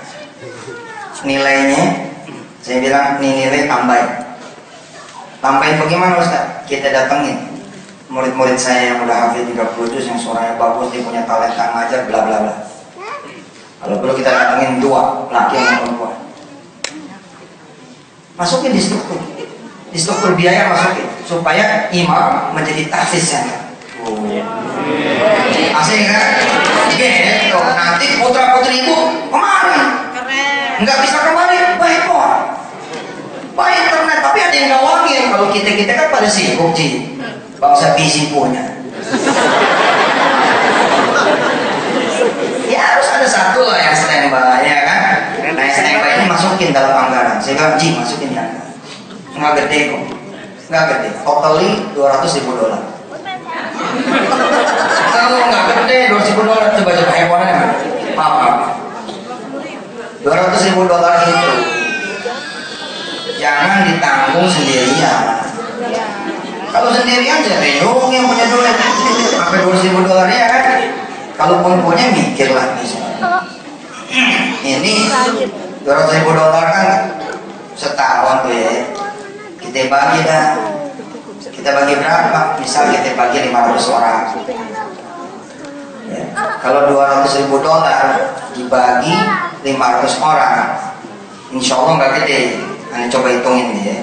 nilainya, saya bilang ini nilai tambahin. Tambahin bagaimana Ustaz? Kita datengin murid-murid saya yang udah hafid tiga puluh juz, yang suaranya bagus, dia punya talenta ngajar, bla bla bla. Kalau perlu kita datengin dua, laki yang perempuan. Masukin di struktur, di struktur biaya masukin, supaya imam menjadi tahfiz center. Oh. Asing kan? Gitu. Nanti putra putri ibu kemana? Nggak bisa kembali, baik kok. Baik internet, tapi ada yang ngawangin. Kalau kita kita kan pada sibuk sih, bangsa busy punya. Ya harus ada satu lah yang standby, ya kan? Nah yang standby ini masukin dalam anggaran. Saya bilang, Ji masukin ya. Nggak gede kok, nggak gede. Totally dua ratus ribu dolar. Kalau nggak gede dua ratus ribu dolar, coba coba handphonenya. Maaf. dua ratus ribu dolar itu jangan ditanggung sendirian. Kalau sendirian jadi oh yang punya duit sampai dua ratus ribu dolar ya kan. Kalaupun punya mikir lah misalnya. Ini dua ratus ribu dolar kan setahun tuh ya. Kita bagi dah. Kita bagi berapa? Misal kita bagi lima ratus orang. Ya. Kalau dua ratus ribu dolar dibagi lima ratus orang, insya Allah nggak gede. Anda coba hitungin deh ya.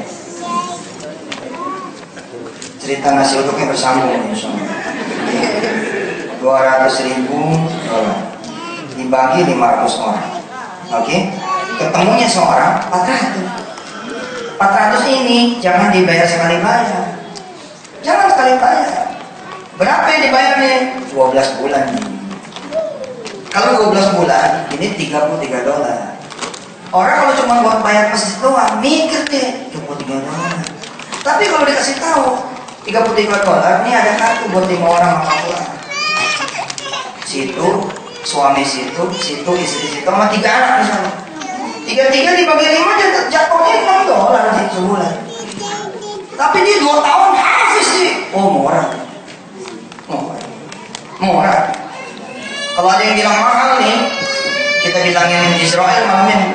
Cerita nasi uduknya bersambung insya Allah. dua ratus ribu dolar dibagi lima ratus orang. Oke, okay? Ketemunya seorang empat ratus. empat ratus ini jangan dibayar sekali bayar. Jangan sekali bayar. Berapa yang dibayarnya? dua belas bulan. Kalau dua belas bulan, ini tiga puluh tiga dolar. Orang kalau cuma buat bayar persis doang, mikir deh, tiga puluh tiga dolar. Tapi kalau dikasih tahu, tiga puluh tiga dolar, ini ada kartu buat lima orang apa pulang. Situ, suami situ, situ, istri situ, sama tiga anak misalnya. Tiga-tiga dibagi lima, jatuhnya enam dolar sih sebulan. Tapi dia dua tahun habis sih. Oh murah. Murah. Murah. Kalau ada yang bilang mahal nih, kita bilangin Israel malam ini.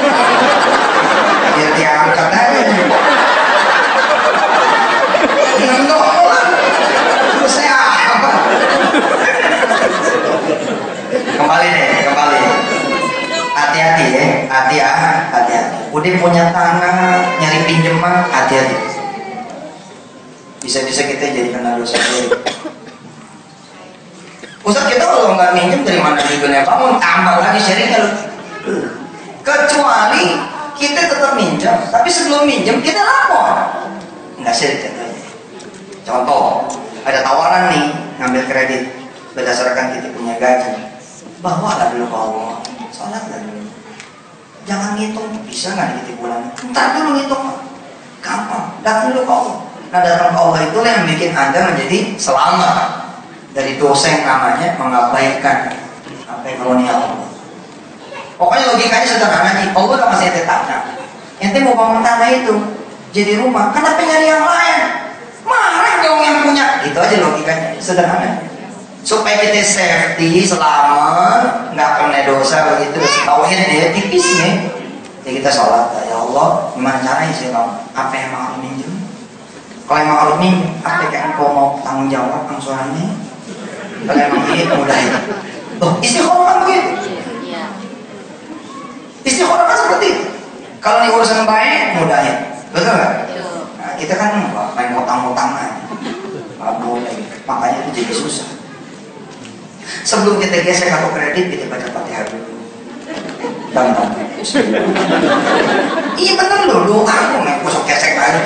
Biar dia angkat aja. enam dolar. Terus saya apa? Kembali deh, kembali. Hati-hati ya, hati-hati, hati-hati. Udah punya tanah, nyari pinjaman, hati-hati. Bisa-bisa kita jadi kena dosa sendiri. Ustaz kita kalau nggak minjem dari mana juga kamu tambah lagi sharingnya loh. Kecuali kita tetap minjem, tapi sebelum minjem kita lapor. Nggak syirik contohnya. Contoh, ada tawaran nih ngambil kredit berdasarkan kita punya gaji. Bawalah dulu ke Allah, sholatlah dulu. Jangan ngitung bisa nggak di bulan. Ntar dulu ngitung, gampang. Datang dulu ke Allah. Nah datang ke Allah itulah yang bikin Anda menjadi selamat dari dosa yang namanya mengabaikan apa yang karunia Allah. Pokoknya logikanya sederhana nih. Allah udah masih ente tanah. Ente mau bangun tanah itu jadi rumah. Kenapa nyari yang lain? Marah dong yang punya. Itu aja logikanya, sederhana. Supaya kita safety, selamat, nggak kena dosa begitu. Tauhid dia tipis nih. Ya kita sholat. Ya Allah, gimana caranya sih kamu? Apa yang mau aku minjem? Kalau emang harus minjem, apa yang kau mau tanggung jawab angsurannya? Kalau emang ini mudah itu. Oh, istiqomah kan begitu. Istiqomah kan seperti itu. Kalau ini urusan baik, mudah ya. Betul nggak? Nah, kita kan main ngutang-ngutang aja. Nggak boleh. Makanya itu jadi susah. Sebelum kita gesek kartu kredit, kita baca Fatihah dulu. Gampang. Iya bener loh, doa aku nggak kusuk gesek aja.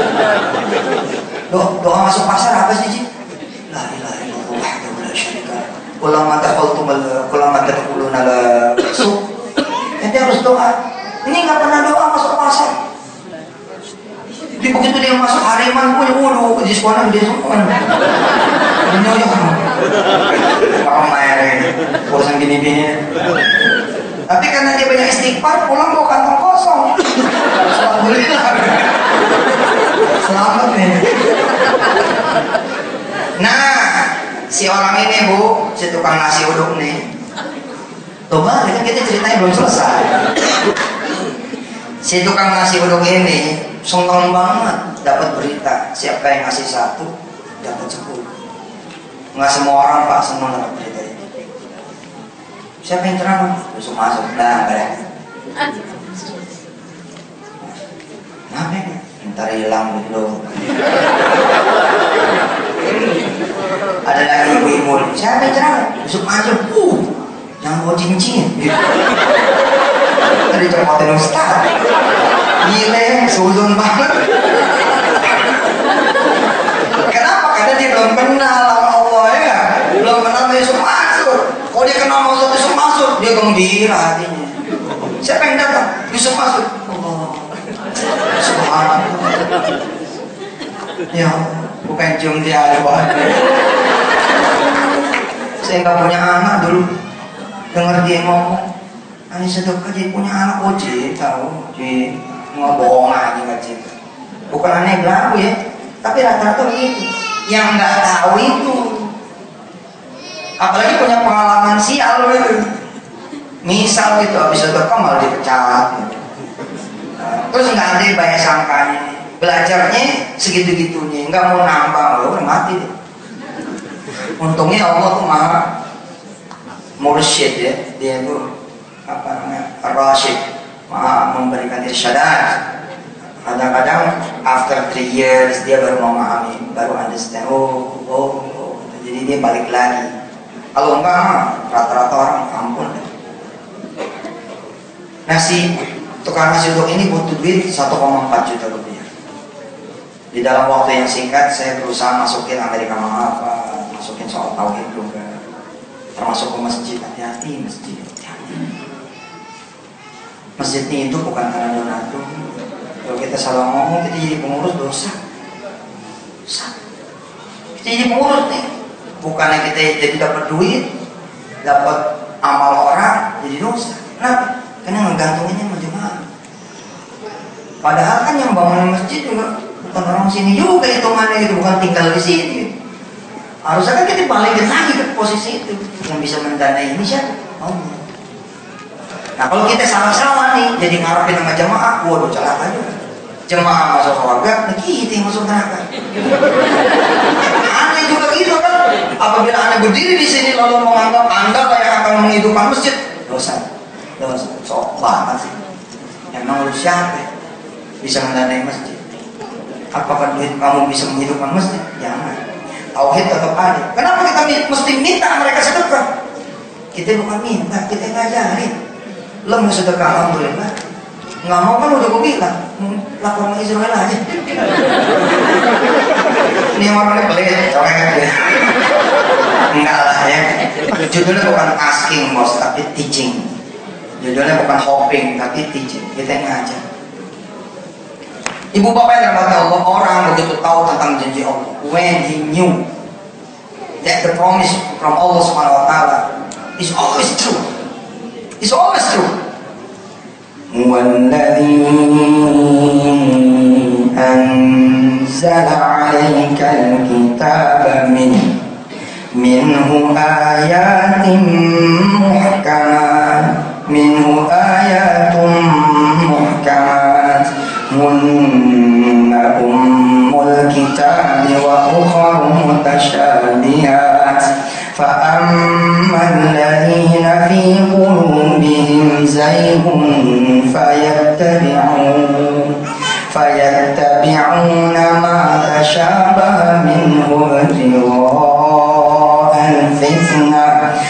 Doa, doa masuk pasar apa sih Ji? La ilaha illallah wahdahu la syarika lahu. Ulama taqultum ulama taquluna la suq. Ente harus doa. Ini nggak pernah doa masuk pasar. Di Jadi begitu dia masuk hariman pun, waduh, di sekolah gede semua. Ini aja. Kalau main, urusan gini-gini. Tapi karena dia banyak istighfar, pulang bawa kantong kosong. Alhamdulillah. Selamat nih. Nah, si orang ini bu, si tukang nasi uduk nih. Tuh balik kan kita ceritanya belum selesai. Si tukang nasi uduk ini seneng banget dapat berita siapa yang ngasih satu dapat sepuluh. Nggak semua orang pak seneng dapat berita ini. Siapa yang ceramah? Besok masuk, nah bareng. Kenapa ya? Ntar hilang gitu. Ada lagi ibu-ibu, siapa yang ceramah? Besok masuk, uh, jangan bawa cincin. Gitu. Tadi cemotin Ustaz. Gile, suzon banget. Kenapa? Karena dia belum kenal sama Allah ya. Belum kenal Yesus masuk. Kalau dia kenal sama Allah Yesus masuk, dia gembira hatinya. Siapa yang datang? Yesus masuk. Allah. Subhanallah. Ya, bukan cium dia ada banget. Saya nggak punya anak dulu. Dengar dia ngomong, Ani sedekah jadi punya anak oji, tahu? Ji, nggak bohong aja nggak cinta. Bukan aneh belagu ya, tapi rata-rata begitu. Yang nggak tahu itu, apalagi punya pengalaman sial gitu. Misal gitu, habis sedekah malah dipecat. Gitu. Terus nggak ada bayar sangkanya, belajarnya segitu-gitunya, nggak mau nambah, udah mati deh. Untungnya Allah tuh maha mursyid ya, dia itu apa namanya, ar-rasyid, maha memberikan irsyadat. Kadang-kadang after three years dia baru memahami, baru understand. Oh, oh, oh. Jadi dia balik lagi. Kalau enggak, rata-rata orang ampun. Nasi tukang nasi uduk ini butuh duit satu koma empat juta rupiah. Di dalam waktu yang singkat saya berusaha masukin Amerika apa, masukin soal tauhid juga, termasuk ke masjid. Hati-hati masjid. Masjidnya itu bukan karena donatur. Kalau kita salah ngomong, kita jadi pengurus dosa. Dosa. Kita jadi pengurus nih. Bukannya kita jadi dapat duit, dapat amal orang, jadi dosa. Kenapa? Karena ngegantunginnya sama jemaah. Padahal kan yang bangun masjid juga bukan orang sini juga hitungannya gitu, bukan tinggal di sini. Harusnya kan kita balikin lagi ke posisi itu. Yang bisa mendanai ini siapa? Allah. Nah kalau kita salah-salah nih, jadi ngarepin sama jemaah, waduh celaka juga. Jemaah masuk surga, nah kita yang masuk neraka. Aneh juga gitu kan. Apabila Anda berdiri di sini lalu menganggap Anda lah yang akan menghidupkan masjid, dosa, dosa, sok banget sih. Emang lu siapa bisa mendanai masjid? Apakah duit kamu bisa menghidupkan masjid? Jangan. Tauhid tetap ada. Kenapa kita mesti minta mereka sedekah? Kita bukan minta, kita ngajarin. Lo mau sedekah alhamdulillah. Nggak mau kan udah gue bilang, lapor ke Israel aja. Ini orangnya pelit, coret ya. Enggak lah ya. Judulnya bukan asking bos, tapi teaching. Judulnya bukan hoping, tapi teaching. Kita yang ngajar. Ibu bapak yang dirahmati Allah, orang begitu tahu tentang janji Allah. When he knew that the promise from Allah Subhanahu Wa Taala is always true. It's always true. وَالَّذِي أَنزَلَ عَلَيْكَ الْكِتَابَ مِنْهُ مِنْهُ آيَاتٍ مُحْكَمَاتٍ مِنْهُ آيَاتٌ مُحْكَمَاتٌ هُنَّ أُمُّ الْكِتَابِ وَأُخَرُ مُتَشَابِهَاتٌ فَأَمَّا الَّذِينَ فِي قُلُوبِهِمْ زَيْغٌ فَيَتَّبِعُونَ فَيَتَّبِعُونَ مَا تَشَابَهَ مِنْهُ ابْتِغَاءَ الْفِتْنَةِ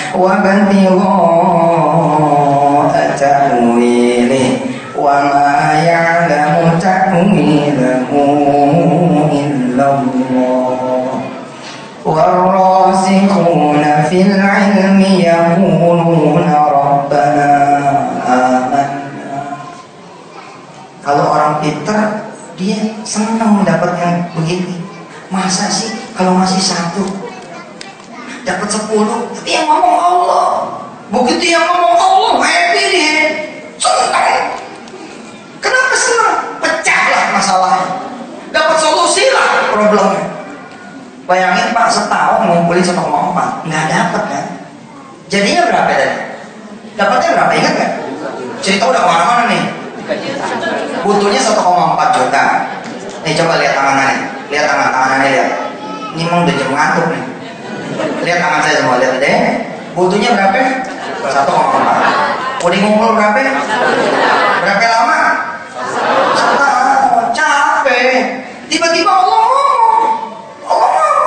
وَابْتِغَاءَ تَأْوِيلِهِ وَمَا يَعْلَمُ تَأْوِيلَهُ إِلَّا اللَّهُ وَالرَّاسِخُونَ فِي الْعِلْمِ يَقُولُونَ رَبَّنَا آمَنَّا. Kalau orang pintar dia seneng dapat yang begini. Masa sih kalau masih satu dapat sepuluh, tapi yang ngomong Allah. Begitu yang ngomong Allah happy dia, senang. Kenapa senang? Pecahlah masalahnya, dapat solusi lah problemnya. Bayangin Pak, setahun ngumpulin satu koma empat, nggak dapat kan? Jadinya berapa tadi? Dapatnya berapa, ingat nggak? Cerita udah kemana-mana nih. Butuhnya satu koma empat juta. Nih coba lihat tangannya, lihat tangan tangannya lihat. Ini emang udah jam ngantuk nih. Lihat tangan saya semua, lihat deh. Butuhnya berapa? satu koma empat. Udah ngumpul berapa? Berapa lama? Setahun. Capek. Tiba-tiba Allah ngomong. Allah ngomong.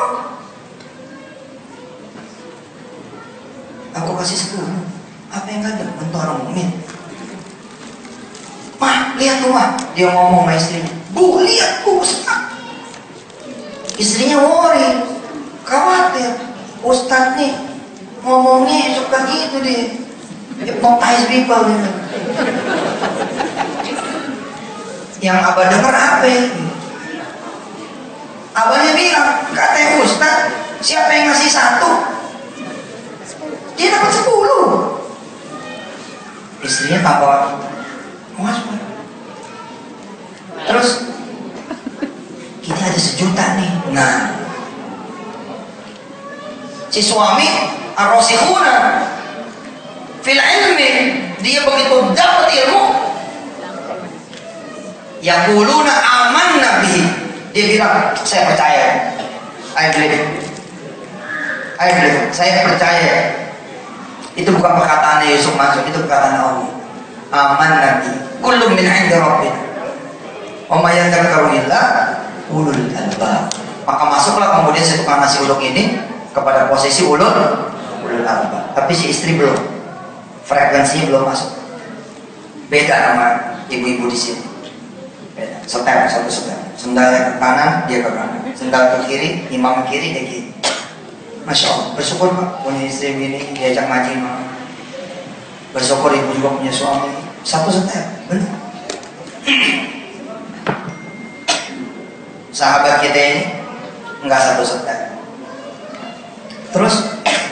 Aku kasih sepuluh. Apa yang gak ada? Bentuk orang mukmin. Mah, lihat tuh mah. Dia ngomong sama istrinya. Bu, lihat bu, Ustaz. Istrinya worry, khawatir. Ustaz nih ngomongnya suka gitu deh. Hypnotize people gitu. Yang abah denger apa? Abahnya bilang, katanya Ustaz, siapa yang ngasih satu, dia dapat sepuluh. Istrinya tambah muas. Terus kita ada sejuta nih. Nah, si suami ar-rasikhuna fil ilmi, dia begitu dapat ilmu, yaquluna amanna bihi, dia bilang saya percaya, I believe, I believe, saya percaya. Itu bukan perkataan Yusuf Mansur, itu perkataan Allah. Amanna bihi kullun min 'indi rabbina wa ma yadhakkaru illa ulul albab. Maka masuklah kemudian si tukang nasi uduk ini kepada posisi ulul ulul albab. Tapi si istri belum, frekuensinya belum masuk. Beda sama ibu-ibu di sini. Beda. Setel, satu setel. Sendalnya ke kanan, dia ke kanan. Sendal ke kiri, imam ke kiri, dia kiri. Masya Allah, bersyukur Pak punya istri begini, diajak ngaji Mak. Bersyukur ibu juga punya suami. Satu setel, benar. Sahabat kita ini enggak satu setel. Terus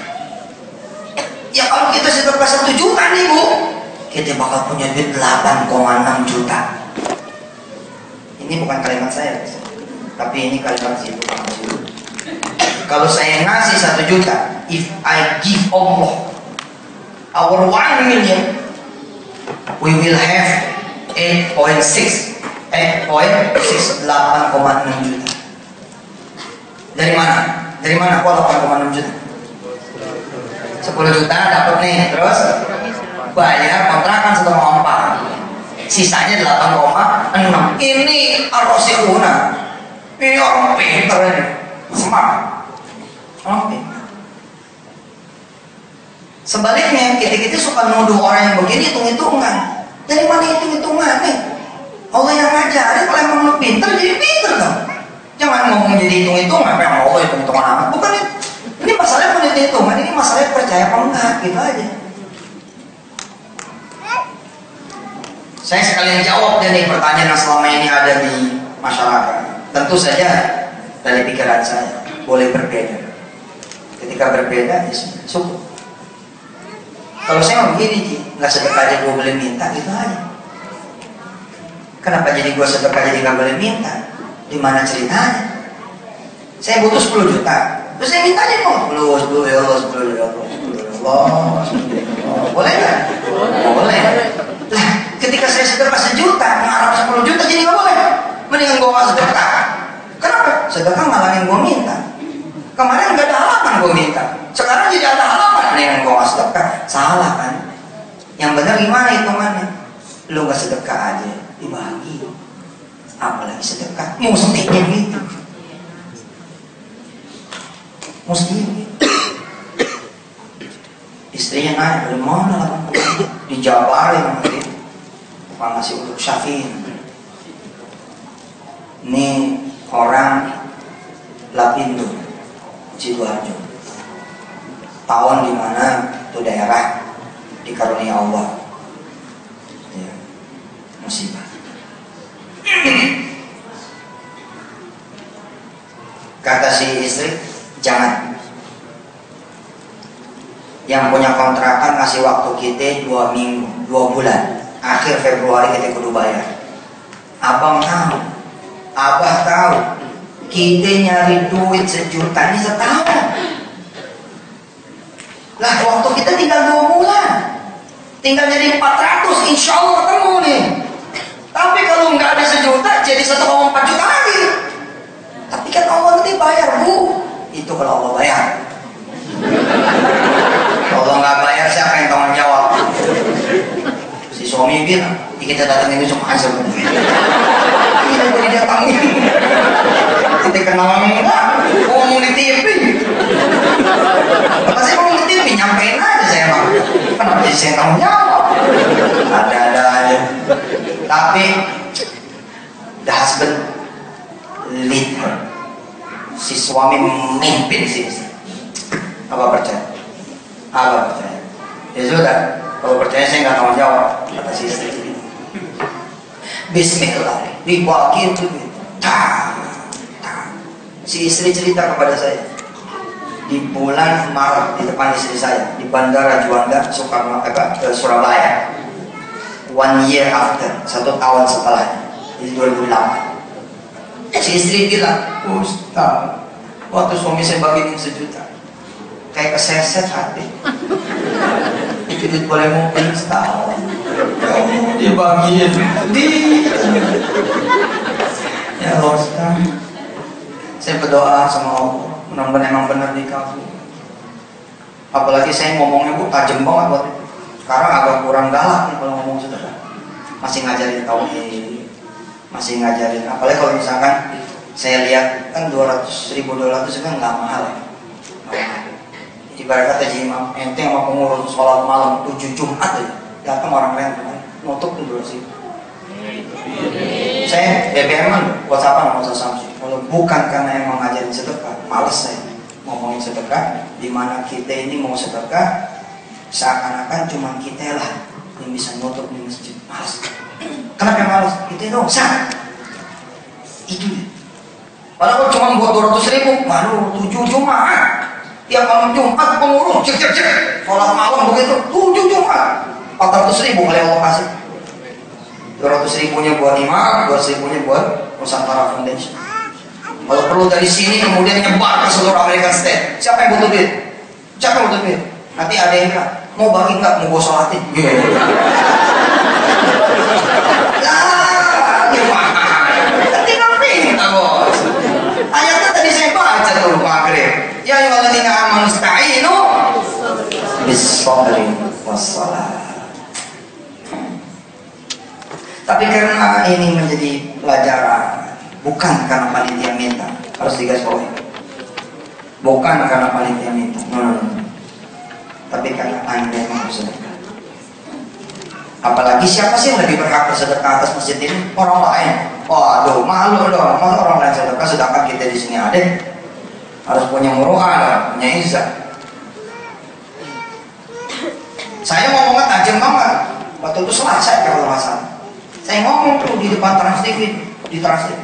ya kalau kita sedekah satu juta nih Bu, kita bakal punya duit delapan koma enam juta. Ini bukan kalimat saya, tapi ini kalimat si Ibu. Kalau saya ngasih satu juta, if I give Allah our one million, we will have eight point six, eight point six, delapan koma enam juta. Dari mana? Dari mana kok delapan koma enam juta? sepuluh juta dapat nih, terus bayar kontrakan satu koma empat, sisanya delapan koma enam. Ini ar-rasikhuna, ini orang pintar ini, smart. Oke. Okay. Sebaliknya kita-kita suka nuduh orang yang begini hitung-hitungan. Dari mana hitung-hitungan nih? Allah yang ngajarin, kalau emang lu pintar jadi pintar dong. Jangan ngomong jadi hitung-hitungan, apa yang Allah hitung-hitungan amat. Bukan ini. Ini masalahnya bukan hitung-hitungan, ini masalahnya percaya apa enggak, gitu aja. Saya sekalian jawab dari pertanyaan yang selama ini ada di masyarakat. Tentu saja dari pikiran saya boleh berbeda. Ketika berbeda, ya syukur. Kalau saya mau begini, Ji, nggak sedekah aja gue boleh minta, gitu aja. Kenapa jadi gue sedekah jadi nggak boleh minta? Di mana ceritanya? Saya butuh sepuluh juta, terus saya minta aja kok. Sepuluh, sepuluh ya Allah, sepuluh ya Allah, sepuluh ya Allah, boleh nggak? Boleh. Lah, ketika saya sedekah sejuta, ngarap sepuluh juta jadi nggak boleh. Mendingan gue nggak sedekah. Kenapa? Sedekah malah yang gue minta. Kemarin nggak ada halaman gue minta, sekarang jadi ada halaman nih yang gue nggak sedekah. Salah kan? Yang benar gimana hitungannya? Lu nggak sedekah aja dibagi, apalagi sedekah mestinya gitu, mestinya gitu. Istrinya nanya dari mana lah, dijabarin gitu, bukan ngasih untuk Syafi'in. Ini orang Lapindo, Sidoarjo, tahun dimana itu daerah dikarunia Allah, ya, musibah. dikasih istri, jangan. Yang punya kontrakan ngasih waktu kita dua minggu, dua bulan, akhir Februari kita kudu bayar. Abang tahu, abah tahu, kita nyari duit sejuta ini setahun. Lah waktu kita tinggal dua bulan, tinggal jadi empat ratus, insya Allah ketemu nih. Tapi kalau nggak ada sejuta, jadi satu koma empat juta lagi. Tapi kan Allah nanti bayar, Bu. Itu kalau Allah bayar. Kalau nggak bayar, siapa yang tanggung jawab? Si suami bilang, kita datang ini cuma hasil. Kita jadi datangin. Kita kenal enggak? Ngomong di T V. Apa saya ngomong di T V? Nyampein aja saya bang. Kenapa jadi saya tanggung jawab? Ada-ada aja. Tapi the husband lead her. Si suami memimpin si istri. Apa percaya? Apa percaya? Ya sudah. Kalau percaya saya nggak tanggung jawab. Kata si istri. Bismillah. Dibagi itu. Tak. Si istri cerita kepada saya di bulan Maret di depan istri saya di Bandara Juanda Soekarno eh, Surabaya. One year after, satu tahun setelahnya, di dua ribu delapan. Si istri bilang, Ustaz, waktu suami saya bagiin sejuta, kayak keseset hati. Itu duit boleh mobil setahun, kamu dibagiin di. Ya Allah, Ustaz, saya berdoa sama Allah, mudah-mudahan emang benar dikabul. Apalagi saya ngomongnya Bu tajam banget buat itu. Sekarang agak kurang galak nih kalau ngomong sedekah. Masih ngajarin tauhid, masih ngajarin. Apalagi kalau misalkan saya lihat kan dua ratus ribu dolar itu kan nggak mahal ya. Ibarat kata Imam, ente sama pengurus sholat malam tujuh Jumat aja, datang orang lain kan, nutup tuh dua sih. Saya B B M WhatsApp sama Ustaz Samsi. Kalau bukan karena emang ngajarin sedekah, males saya ngomongin sedekah. Dimana kita ini mau sedekah, seakan-akan cuma kita lah yang bisa nutup di masjid. Males. Kenapa yang males? Kita dosa. Itu dia. Padahal cuma buat dua ratus ribu, malu tujuh Jumat. Tiap malam Jumat pengurus, cek cek cek. Sholat malam begitu, tujuh Jumat. empat ratus ribu kali Allah kasih. dua ratus ribunya buat imam, dua ratus ribunya buat Nusantara Foundation. Kalau perlu dari sini kemudian nyebar ke seluruh American State. Siapa yang butuh duit? Siapa yang butuh duit? Nanti ada yang bilang, mau bagi nggak? Mau gue sholatin? Lah, gimana? Tinggal minta bos. Ayatnya tadi saya baca tuh maghrib. Ya ayyuhalladzina amanu ista'inu bis-sabri was-salah. Tapi karena ini menjadi pelajaran, bukan karena panitia minta, harus digarisbawahi. Bukan karena panitia minta, hmm. tapi karena Anda yang mau sedekah. Apalagi siapa sih yang lebih berhak bersedekah atas masjid ini? Orang lain. Oh, aduh, malu dong. Masa orang lain sedekah, sedangkan kita di sini ada. Harus punya muru'ah, punya izzah. Saya ngomongnya tajam banget. Waktu itu selesai kalau masalah. Saya ngomong tuh di depan Trans T V, di Trans T V.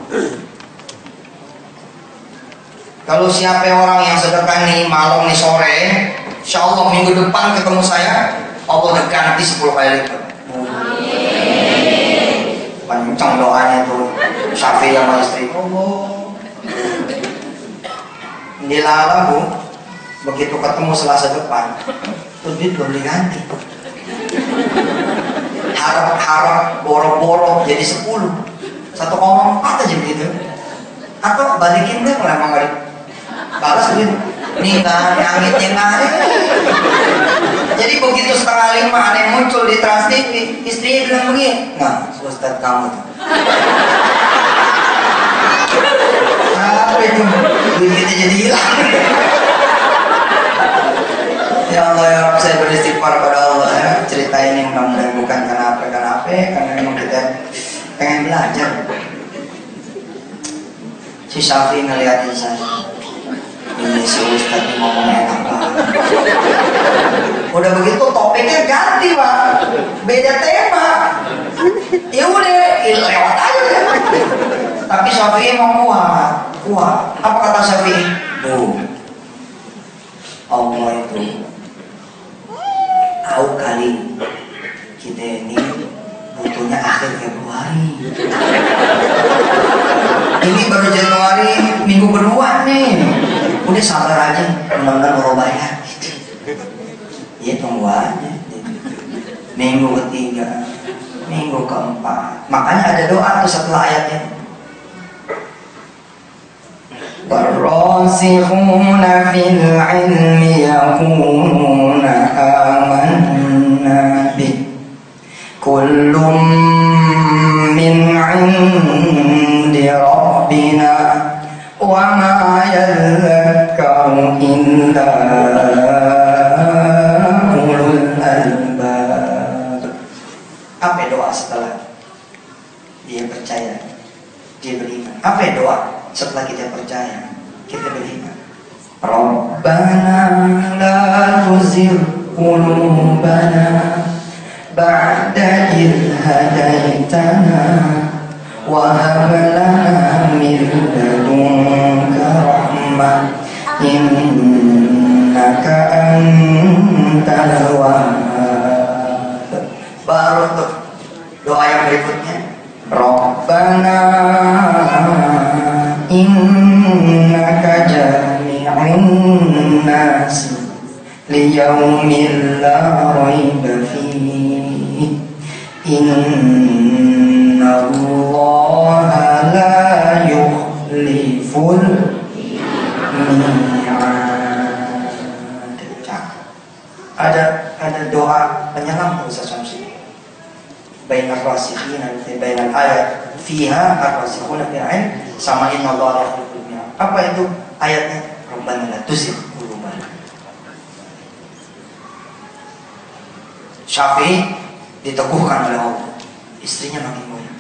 Kalau siapa orang yang sedekah nih malam nih sore, insya Allah minggu depan ketemu saya, Allah udah ganti sepuluh kali lipat. Kencang doanya tuh, Syafi'i sama istri. Allah. Dilalah Bu, begitu ketemu Selasa depan, tuh duit belum diganti. Harap-harap boro-boro jadi sepuluh, satu koma empat aja begitu. Atau balikin deh kalau emang gak balas gitu. Nih kan angitnya nggak ada. Jadi begitu setengah lima ada yang muncul di Trans T V, istrinya bilang begini, nah Ustaz kamu tuh. Apa itu? Duit kita jadi hilang. Ya Allah ya Rabb, saya beristighfar pada Allah ya. Cerita ini mudah-mudahan bukan karena apa karena apa, karena memang kita pengen belajar. Si Syafi'i ngeliatin saya, ini si Ustaz ngomong enak banget. Udah begitu topiknya ganti Pak, beda tema. Ya udah lewat aja. Tapi Syafi'i mau kuat, kuat. Apa kata Syafi'i? Bu, Allah itu tahu kali kita ini butuhnya akhir Februari. Ini baru Januari, minggu kedua nih. Udah sabar aja, mudah-mudahan berubah ya. Ya tunggu aja. Minggu ketiga, minggu keempat. Makanya ada doa tuh setelah ayatnya. والراسخون في العلم يقولون آمنا به كل من عند ربنا وما يذكر إلا أولو الألباب. Apa doa setelah dia percaya, dia beriman? Apa doa setelah kita percaya, kita beriman? Rabbana la tuzigh qulubana ba'da idh hadaitana wa hab lana min ladunka rahmah innaka antal wahhab. Baru tuh doa yang berikutnya, Rabbana innaka jami'un nasi liyaumin la raiba fihi inna allaha la yukhliful mi'ad. Ada ada doa penyelam Ustaz Syamsi. Bainal rasikhina fi bainal ayat fiha ar-rasikhuna fil ilm sama inna allaha la yukhliful mi'ad. Apa itu ayatnya? Rabbana la tuzigh qulubana. Syafi'i diteguhkan oleh Allah, istrinya makin mulia.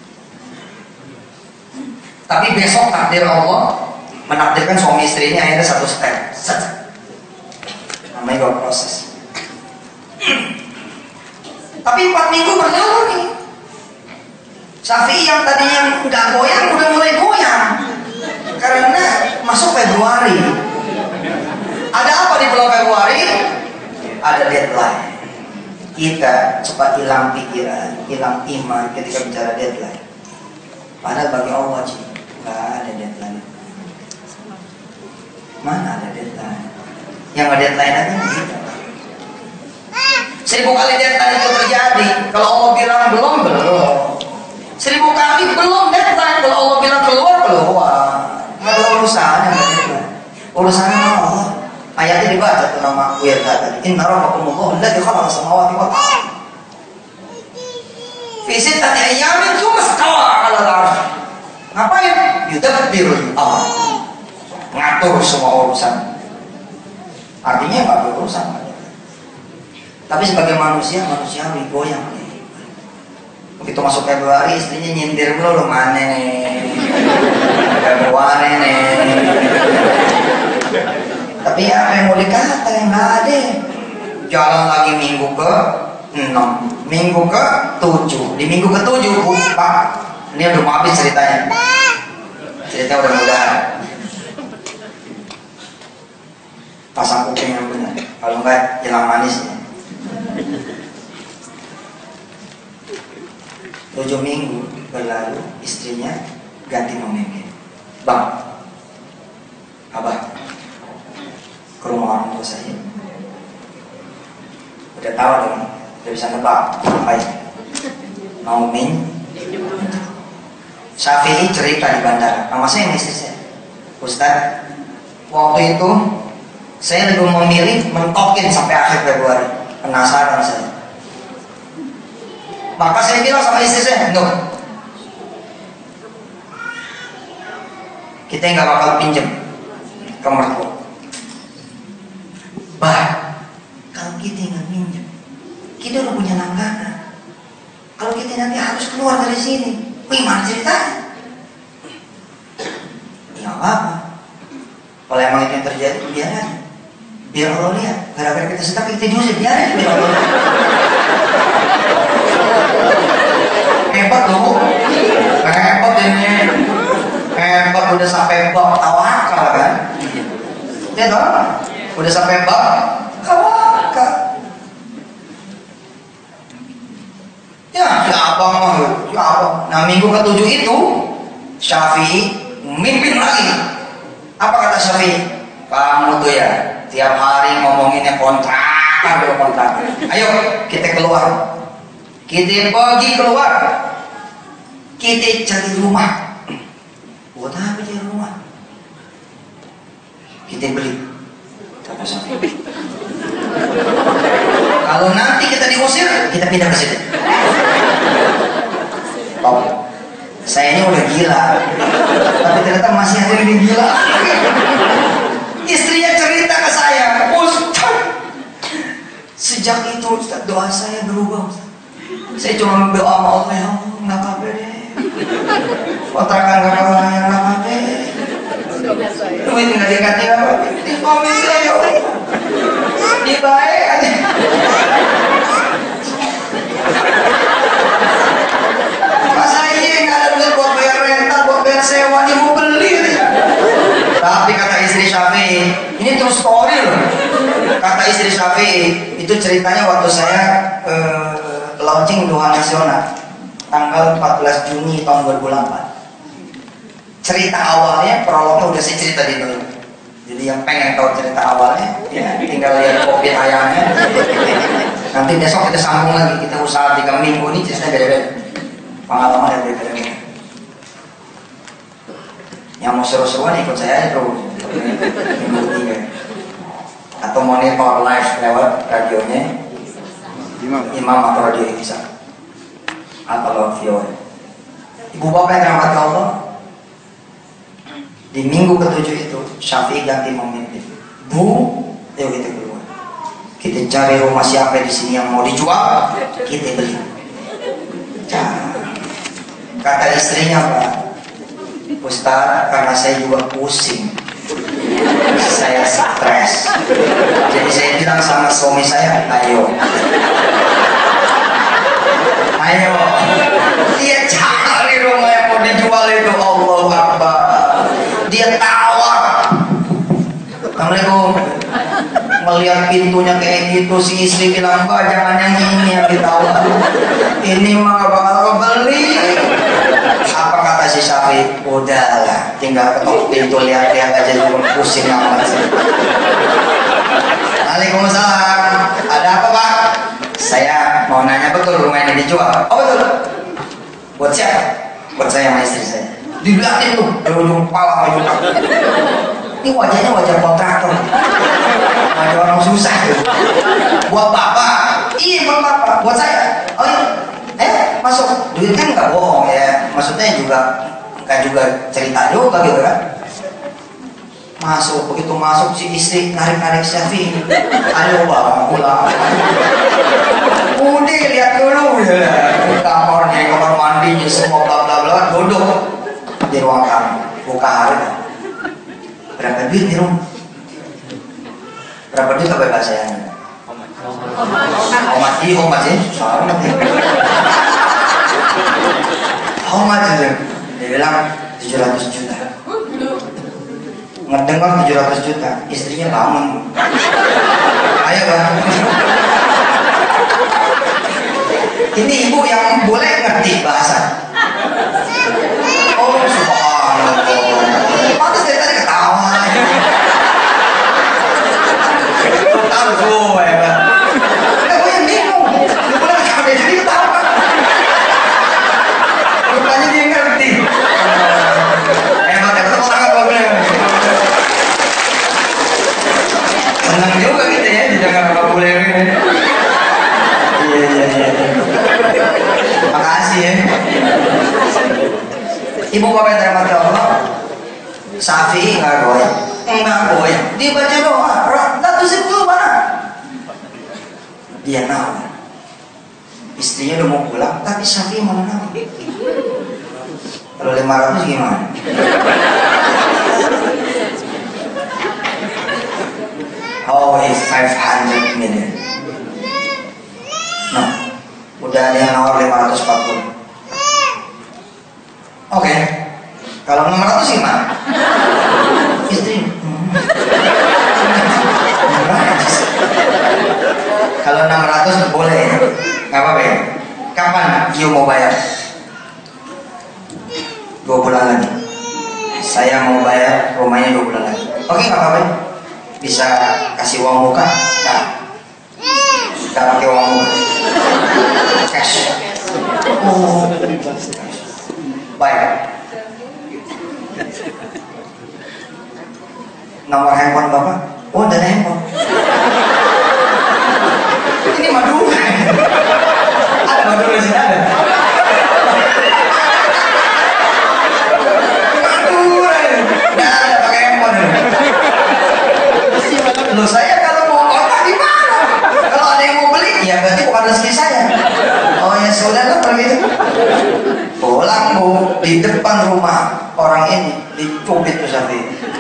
Tapi besok takdir Allah menakdirkan suami istri ini akhirnya satu step saja. Namanya juga proses. Tapi empat minggu berlalu nih. Syafi'i yang tadinya nggak goyang udah mulai goyang karena masuk Februari. Ada apa di bulan Februari? Ada deadline. Kita cepat hilang pikiran, hilang iman ketika bicara deadline. Padahal bagi Allah sih nggak ada deadline. Mana ada deadline? Yang ada deadline aja kita. Seribu kali deadline itu terjadi. Kalau Allah bilang belum, belum. Seribu kali belum deadline. Kalau Allah bilang keluar, keluar. Nggak ada urusannya sama deadline. Urusannya sama Allah. Ayatnya dibaca tuh nama Buya tadi. Inna rabbakumullahu alladzi khalaqa samawati wal ardh fi sittati ayyamin tsumma istawa 'alal 'arsy. Ngapain? Yudabbirul amr. Ngatur semua urusan. Artinya nggak berurusan. Tapi sebagai manusia, manusiawi goyang nih. Begitu masuk Februari, istrinya nyindir dulu, mana nih? Februari nih. Tapi apa yang mau dikata yang nggak ada. Jalan lagi minggu ke enam, minggu ke tujuh, di minggu ke tujuh, Pak. Ini udah mau habis ceritanya. Ceritanya udah mudah. Pasang kuping yang benar. Kalau enggak hilang manisnya. Tujuh minggu berlalu, istrinya ganti memikir. Bang, abah, ke rumah orang tua saya. Udah tahu dong, udah bisa nebak ngapain. Mau min. Syafi'i cerita di bandara. Nama saya istri saya. Ustaz, waktu itu saya lebih memilih mentokin sampai akhir Februari. Penasaran saya. Maka saya bilang sama istri saya, no, kita nggak bakal pinjam ke mertua. Bah, kalau kita nggak pinjam, kita udah punya langganan. Kalau kita nanti harus keluar dari sini, gimana ceritanya? Ya apa? Kalau emang itu yang terjadi, biar aja. Biar Allah lihat, gara-gara kita sedang kita diusir, biar aja. Biar Allah lihat. Hebat loh, hebat ini, hebat lewat udah sampai bab tawakal kan? Ya dong, udah sampai bab tawakal. Ya, ya abang mah, ya abang. Nah minggu ketujuh itu Syafi'i mimpin lagi. Apa kata Syafi'i? Kamu tuh ya tiap hari ngomonginnya kontrakan, dulu kontrakan. Ayo kita keluar, kita pergi keluar, kita cari rumah. Buat apa cari rumah? Kita beli. Kata Syafi'i. Kalau nanti kita diusir, kita pindah ke situ. Oh, saya ini udah gila, tapi ternyata masih ada yang lebih gila. Istrinya cerita ke saya, Ustaz, sejak itu Ustaz, doa saya berubah Ustaz. Saya cuma berdoa sama Allah, ya Allah, nggak apa-apa deh. Kontrakan nggak apa-apa, nggak apa-apa. Duit nggak dikasih nggak apa-apa. Di suami saya, ya Allah. Dibaik aja. Masa ini nggak ada duit buat bayar rental, buat bayar sewa, dia mau beli. Tapi kata istri Syafi'i, ini true story loh. Kata istri Syafi'i, itu ceritanya waktu saya eh, launching Duha Nasional tanggal empat belas Juni tahun dua ribu delapan. Cerita awalnya, prolognya udah saya cerita di dulu. Jadi yang pengen tahu cerita awalnya, ya tinggal lihat kopi ayamnya. Nanti besok kita sambung lagi, kita usaha tiga minggu ini ceritanya beda-beda. Pengalaman yang beda-beda. Yang mau seru-seruan ikut saya aja terus. Minggu tiga. Atau monitor live lewat radionya Imam, Imam atau radio bisa. Atau lewat video. Ibu bapak yang dirahmati Allah, di minggu ketujuh itu Syafi'i ganti memimpin. Bu, ayo kita keluar. Kita cari rumah siapa di sini yang mau dijual, kita beli. Kata istrinya, Pak, Ustaz, karena saya juga pusing, saya stres. Jadi saya bilang sama suami saya, ayo, ayo, dia cari rumah yang mau dijual itu. Allah Akbar. Dia tawar. Assalamualaikum. Melihat pintunya kayak gitu, si istri bilang, Mbak, jangan yang ini yang ditawar. Ini mah bakal beli. Apa kata si Syafi'i? Udahlah, tinggal ketok pintu, lihat-lihat aja, cuma pusing amat. Waalaikumsalam. Ada apa, Pak? Saya mau nanya, betul rumah ini dijual? Oh betul. Buat siapa? Buat saya sama istri saya. Dilihatin tuh, dari ujung kepala ke ujung kaki. Ini wajahnya wajah kontraktor, wajah orang susah. Buat bapak? Iya buat bapak. Buat saya? Oh iya. Eh masuk. Duit kan nggak bohong ya. Maksudnya juga nggak juga cerita juga gitu kan. Masuk, begitu masuk si istri narik-narik Syafi'i. Ayo bang, pulang. Udah lihat dulu ya. Kamarnya, kamar mandinya, semua bla bla bla. Duduk di ruang tamu, buka harga. Berapa duit nih Rum? Berapa duit kebebasannya? Omat, iya omat sih, susah banget ya. Omat aja. Dia bilang tujuh ratus juta. Ngedengar tujuh ratus juta, istrinya bangun. Ayo bang. Ini ibu yang boleh ngerti bahasa. Oh subhanallah. Pantas dari tadi ketawa. Tahu gue ya bang. Udah gue yang bingung. Gue boleh nggak ada jadi ketawa. Rupanya dia ngerti. Hebat ya, tetap orang apa boleh. Senang juga gitu ya, didengar apa boleh ini. Iya iya iya. Makasih ya. Ibu bapak yang dirahmati Allah, Syafi'i nggak goyang, nggak goyang. Dia baca doa, ratus itu mana? Dia nahu. Istrinya udah mau pulang, tapi Syafi'i mana nahu? Kalau lima ratus gimana? How is five hundred million? Nah, udah ada yang nawar lima ratus empat puluh. Oke, okay. Kalau enam ratus gimana? enam ratus boleh ya? Gak apa-apa ya? Kapan Gio mau bayar? Dua bulan lagi. Saya mau bayar rumahnya dua bulan lagi. Oke, gak apa-apa ya? Bisa kasih uang muka? Nah, gak pakai uang muka. Cash. Oh. Baik. Nomor handphone Bapak? Oh, ada handphone. Ini Madura. Ada Madura di sini ada. Madura. Nggak ada pakai handphone. Loh, saya kalau mau kontak gimana? Kalau ada yang mau beli, ya berarti bukan rezeki saya. Oh ya sudah lah kalau gitu. Pulang Bu, di depan rumah orang ini dicubit tuh Safi.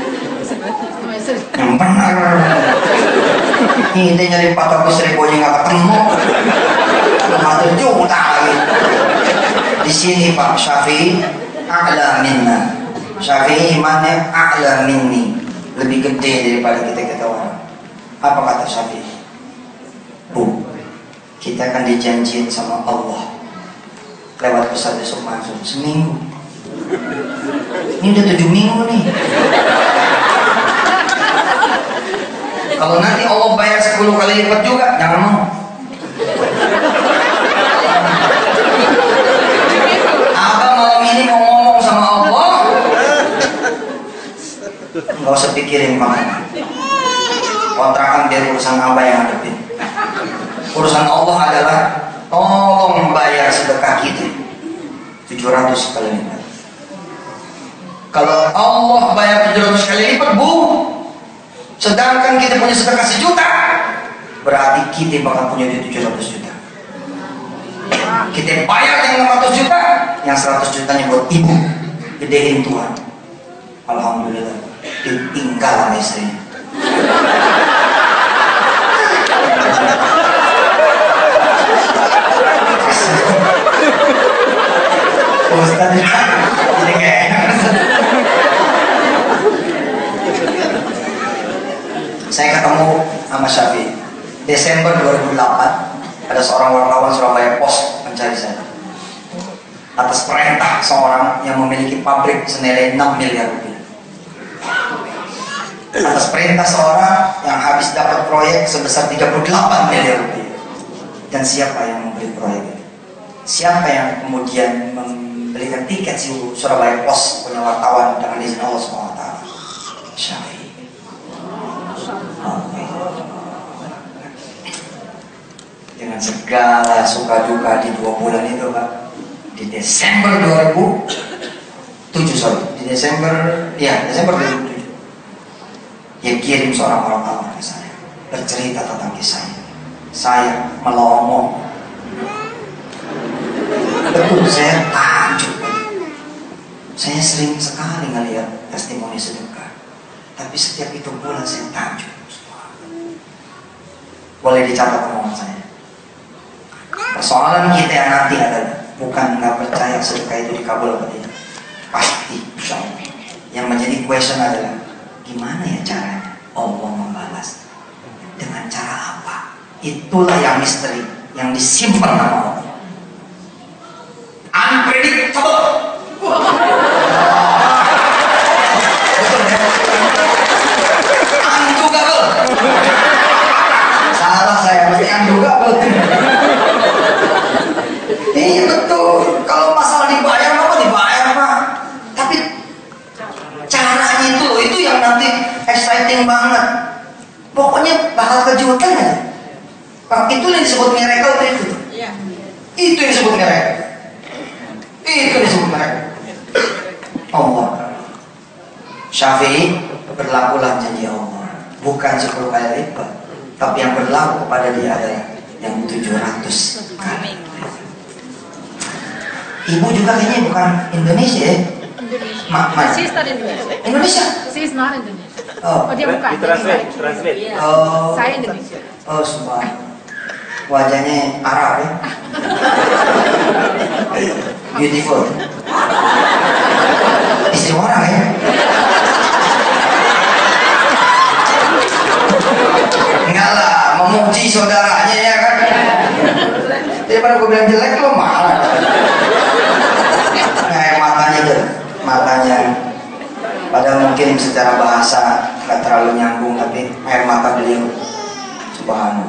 Yang benar. Ini nyari empat ratus ribu aja nggak ketemu. Satu juta lagi. Di sini Pak Syafi'i a'la minna. Syafi'i imannya a'la minni, lebih gede daripada kita kita orang. Apa kata Syafi'i? Bu, kita akan dijanjiin sama Allah lewat Ustaz Yusuf Mansur seminggu. Ini udah tujuh minggu nih. Kalau nanti Allah bayar sepuluh kali lipat juga, jangan mau. Abang malam ini mau ngomong sama Allah, nggak usah pikirin kemana. Kontrakan biar urusan Abah yang hadapin. Urusan Allah adalah tolong bayar sedekah kita tujuh ratus kali lipat. Kalau Allah bayar tujuh ratus kali lipat, Bu, sedangkan kita punya sedekah sejuta, berarti kita bakal punya duit tujuh ratus juta. Kita bayar yang enam ratus juta, yang seratus jutanya buat ibu, gedein Tuhan. Alhamdulillah, ditinggal sama istrinya. Ustaz, jadi kayak enak. Saya ketemu sama Syafi'i Desember dua ribu delapan. Ada seorang wartawan Surabaya Post mencari saya atas perintah seorang yang memiliki pabrik senilai enam miliar rupiah. Atas perintah seorang yang habis dapat proyek sebesar tiga puluh delapan miliar rupiah. Dan siapa yang membeli proyek itu? Siapa yang kemudian membelikan tiket si Surabaya Post punya wartawan dengan izin Allah subhanahu wa taala? Syafi'i. Dengan segala suka duka di dua bulan itu Pak, di Desember dua ribu tujuh sorry di Desember ya Desember dua ribu tujuh dia kirim seorang wartawan ke saya bercerita tentang kisahnya. Saya melongo, betul, saya takjub. Saya sering sekali ngelihat testimoni sedekah, tapi setiap itu bulan saya takjub. Boleh dicatat omongan saya. Persoalan kita yang nanti adalah bukan nggak percaya sedekah itu dikabul atau tidak. Pasti, insya Allah. Yang menjadi question adalah gimana ya caranya Allah membalas? Dengan cara apa? Itulah yang misteri yang disimpan sama Allah. Unpredictable. Betul ya? Undugable. Salah saya, mesti undugable. Iya betul. Kalau masalah dibayar apa dibayar Pak. Tapi caranya itu loh, itu yang nanti exciting banget. Pokoknya bakal kejutan aja. Pak, itu yang disebut miracle itu. Iya. Itu yang disebut miracle. Itu yang disebut miracle. Allah. Syafi'i, berlakulah janji Allah. Bukan sepuluh kali lipat, tapi yang berlaku kepada dia adalah yang tujuh ratus kali. Ibu juga kayaknya bukan Indonesia ya? Indonesia. Ma, ma. She's not Indonesia. Indonesia? She's not Indonesia. Oh, Oh, dia bukan. Translate, translate. Iya. Oh. Saya Indonesia. Oh, subhan. Wajahnya Arab ya? Beautiful. Istri orang ya? Enggak lah, memuji saudaranya ya kan? Daripada gue bilang jelek lo marah. Nah, air matanya tuh, matanya. Padahal mungkin secara bahasa nggak terlalu nyambung, tapi air mata beliau subhanallah.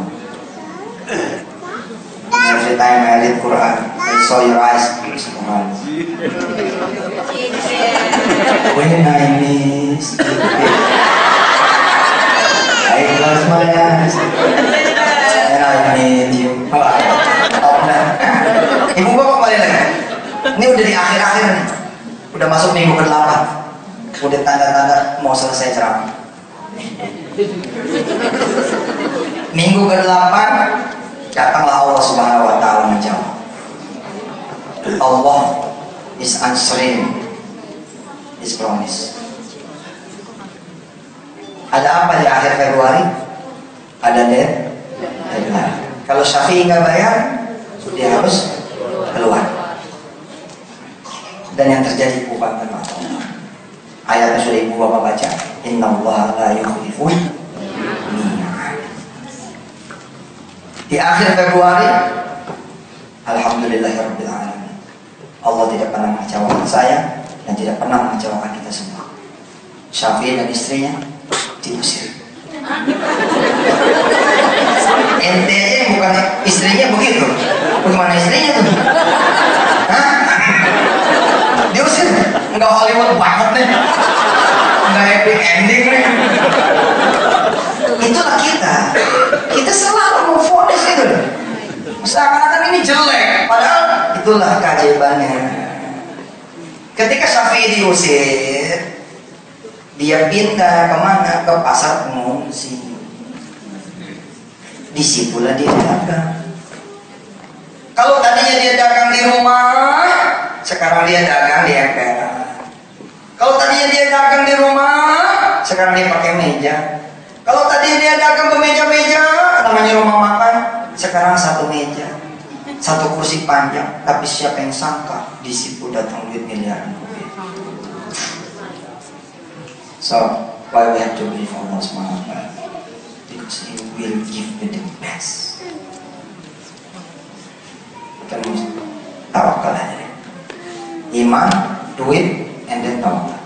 Every time I read Quran, I saw your eyes, subhanallah. When I miss you, I close my eyes and I need you. Oh, nah. Ibu gua kembali lagi. Ini udah di akhir-akhir nih. Udah masuk minggu ke delapan. Udah tanda-tanda mau selesai ceramah. Minggu ke delapan datanglah Allah Subhanahu wa taala menjawab. Allah is answering his promise. Ada apa di akhir Februari? Ada deadline. Kalau Syafi'i nggak bayar, dia harus keluar. Dan yang terjadi bukan teman. Ayatnya sudah ibu bapak baca. Innallaha la yukhliful mi'ad. Di akhir Februari, alhamdulillahirabbil alamin. Allah tidak pernah mengecewakan saya dan tidak pernah mengecewakan kita semua. Syafi'i dan istrinya diusir. Ente bukan istrinya begitu. Bagaimana istrinya tuh? Hah? Diusir? Enggak Hollywood banget nih. Enggak happy ending nih. Itulah kita. Kita selalu memfonis itu. Seakan-akan ini jelek, padahal itulah keajaibannya. Ketika Syafi'i diusir, dia pindah kemana? Ke pasar pengungsi. Disitulah dia dagang. Kalau tadinya dia dagang di rumah, sekarang dia dagang di emperan. Kalau tadinya dia dagang di rumah, sekarang dia pakai meja. Kalau tadinya dia dagang ke meja-meja, namanya rumah makan, sekarang satu meja, satu kursi panjang. Tapi siapa yang sangka di situ datang duit miliaran rupiah. So, why we have to believe Allah subhanahu wa taala? Because He will give you the best. Kita mesti tawakal aja deh. Iman, duit, and then tawakal.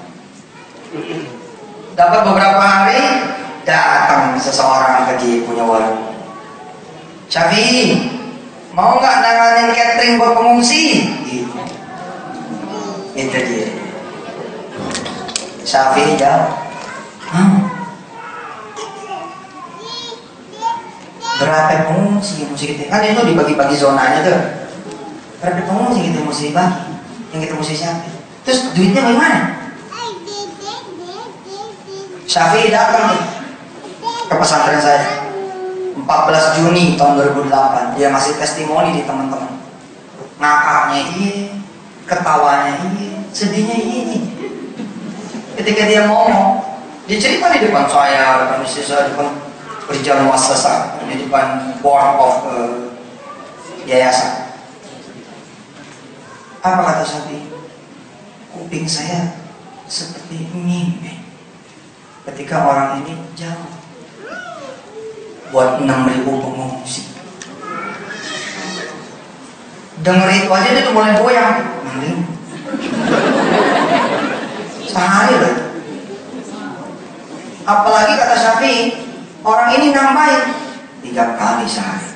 Dapat beberapa hari, datang seseorang ke dia punya warung. Syafi'i, mau nggak nanganin catering buat pengungsi? Gitu. Itu dia. Syafi'i jawab, hmm. Berapa pengungsi yang mesti kita? Kan itu dibagi-bagi zonanya tuh. Berapa pengungsi kita mesti bagi? Yang kita mesti siapa? Terus duitnya bagaimana? Syafi'i datang ke pesantren saya empat belas Juni tahun dua ribu delapan. Dia masih testimoni di teman-teman. Ngakaknya iya, ketawanya iya, sedihnya iya. Ketika dia ngomong, dia cerita di depan saya, depan istri saya, depan kerja muassasah, di depan board of uh, yayasan. Apa kata Syafi'i? Kuping saya seperti mimpi ketika orang ini jauh buat enam ribu pengungsi. Dengar itu aja dia tuh mulai goyang. Sehari loh. Apalagi kata Syafi'i, orang ini nambahin tiga kali sehari.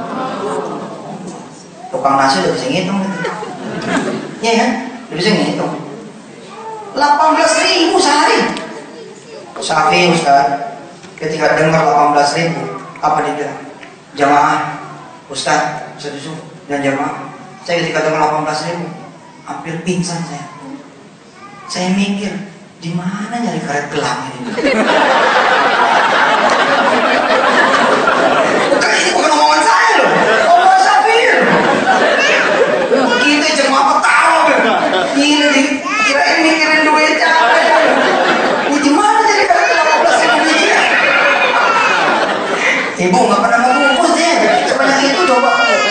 Tukang nasi udah bisa ngitung gitu. Iya kan? Udah bisa ngitung. delapan belas ribu sehari. Syafi'i Ustaz, ketika dengar delapan belas ribu, apa dia bilang? Jamaah, Ustaz, Ustaz Yusuf dan jamaah, saya ketika dengar delapan belas ribu, hampir pingsan saya. Saya mikir, di mana nyari karet gelang ini? Bukan, ini bukan omongan saya loh, omongan Syafi'i. Kita jemaah ketawa, ini kirain mikirin duitnya apa ya? Ini di mana nyari karet delapan belas ribu ini? Ibu nggak pernah membungkus deh, sebanyak itu coba.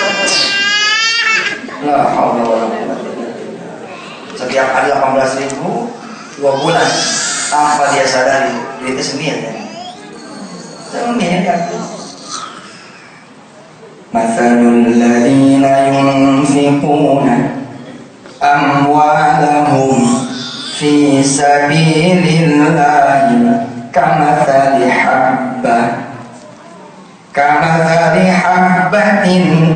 Lah, Allah. Setiap hari delapan belas ribu, dua bulan tanpa dia sadari duitnya sembilan. Sembilan ya. Mathalul ladina sabilillah kamathali habbah kamathali habbatin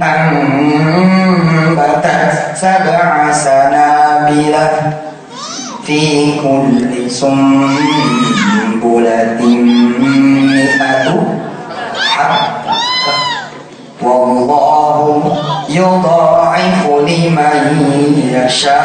ambatat sab'a sanabila fi kulli sumbulatin mi'atu habbah wallahu yudha'ifu liman yasha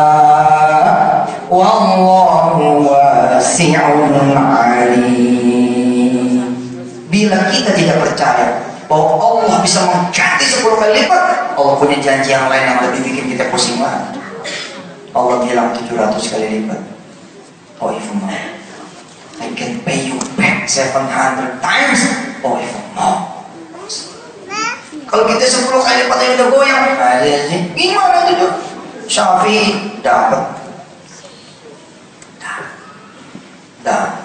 wallahu wasi'un alim. Bila kita tidak percaya bahwa Allah bisa mengganti sepuluh kali lipat, Allah punya janji yang lain yang lebih bikin kita pusing lagi. Allah bilang tujuh ratus kali lipat. Oh if more, I can pay you back seven hundred times. Oh if more. Kalau kita sepuluh kali lipat yang udah goyang, ada sih. Gimana itu? Syafi'i dapat. Dah.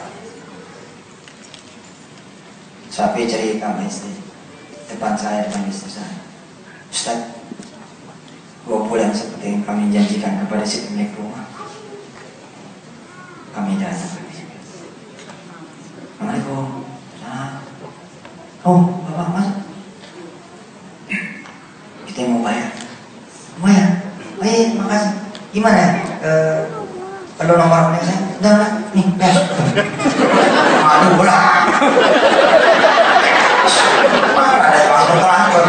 Syafi'i cerita sama istri depan saya, depan istri saya, Ustaz, dua bulan seperti yang kami janjikan kepada si pemilik rumah, kami datang. Assalamualaikum. Oh, Bapak Mas, kita mau bayar. Mau bayar? Baik, makasih. Gimana? Eh, perlu nomor rekening saya? Udah, nih, cash. Aduh, lah. Mana ada langsung transfer?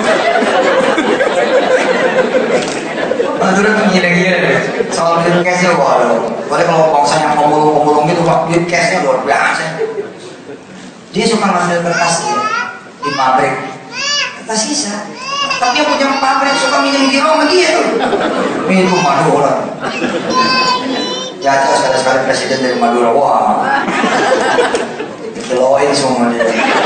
Aduh, udah gila-gila deh. Soal duit cashnya, waduh. Boleh kalau bangsanya pemulung-pemulung gitu, Pak, duit cashnya luar biasa. Dia suka ngambil kertas ya, di pabrik, kertas sisa. Tapi yang punya pabrik suka minjem giro sama dia tuh. Itu Madura. Ya, sekali-sekali presiden dari Madura, wah. Dikeloin semua dia.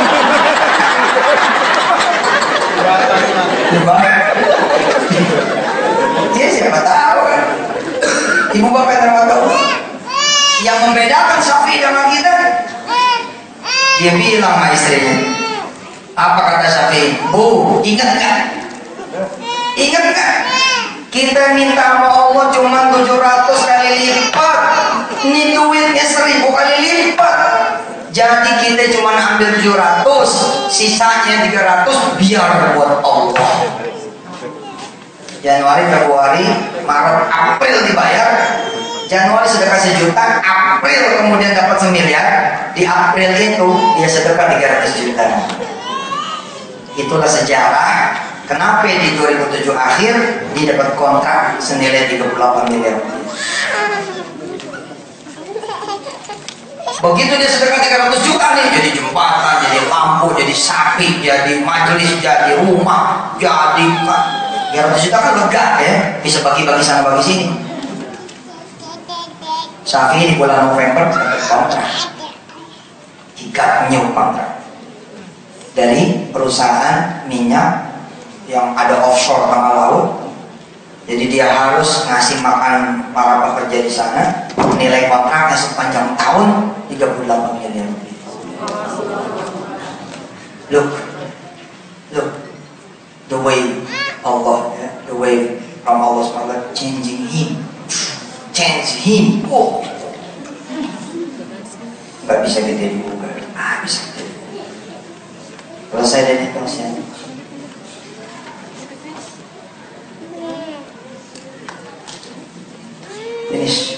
Iya, siapa tahu kan. Ibu bapak yang tahu. Yang membedakan Syafi'i dengan kita, dia bilang sama istrinya, apa kata Syafi'i? Bu, ingat gak? Ingat gak? Kita minta sama Allah cuma tujuh ratus kali lipat. Ini duitnya seribu kali lipat. Jadi kita cuma ambil tujuh ratus, sisanya tiga ratus biar buat Allah. Januari, Februari, Maret, April dibayar. Januari sedekah sejuta, April kemudian dapat semiliar. Di April itu dia sedekah tiga ratus juta. Itulah sejarah kenapa di dua ribu tujuh akhir dia dapat kontrak senilai tiga puluh delapan miliar. Begitu dia sedekah tiga ratus juta nih, jadi jembatan, jadi lampu, jadi sapi, jadi majelis, jadi rumah, jadi tiga ratus juta kan lega ya, bisa bagi-bagi sana bagi sini. Syafi'i di bulan November dapat kontrak tiga new kontrak dari perusahaan minyak yang ada offshore tengah laut. Jadi dia harus ngasih makan para pekerja di sana. Nilai kontraknya sepanjang tahun tiga puluh delapan miliar rupiah. Look, look, the way Allah, yeah, the way from Allah subhanahu wa taala changing him, change him. Oh, nggak bisa kita dibuka. Ah, bisa. Kalau saya dari kasihan. Finish.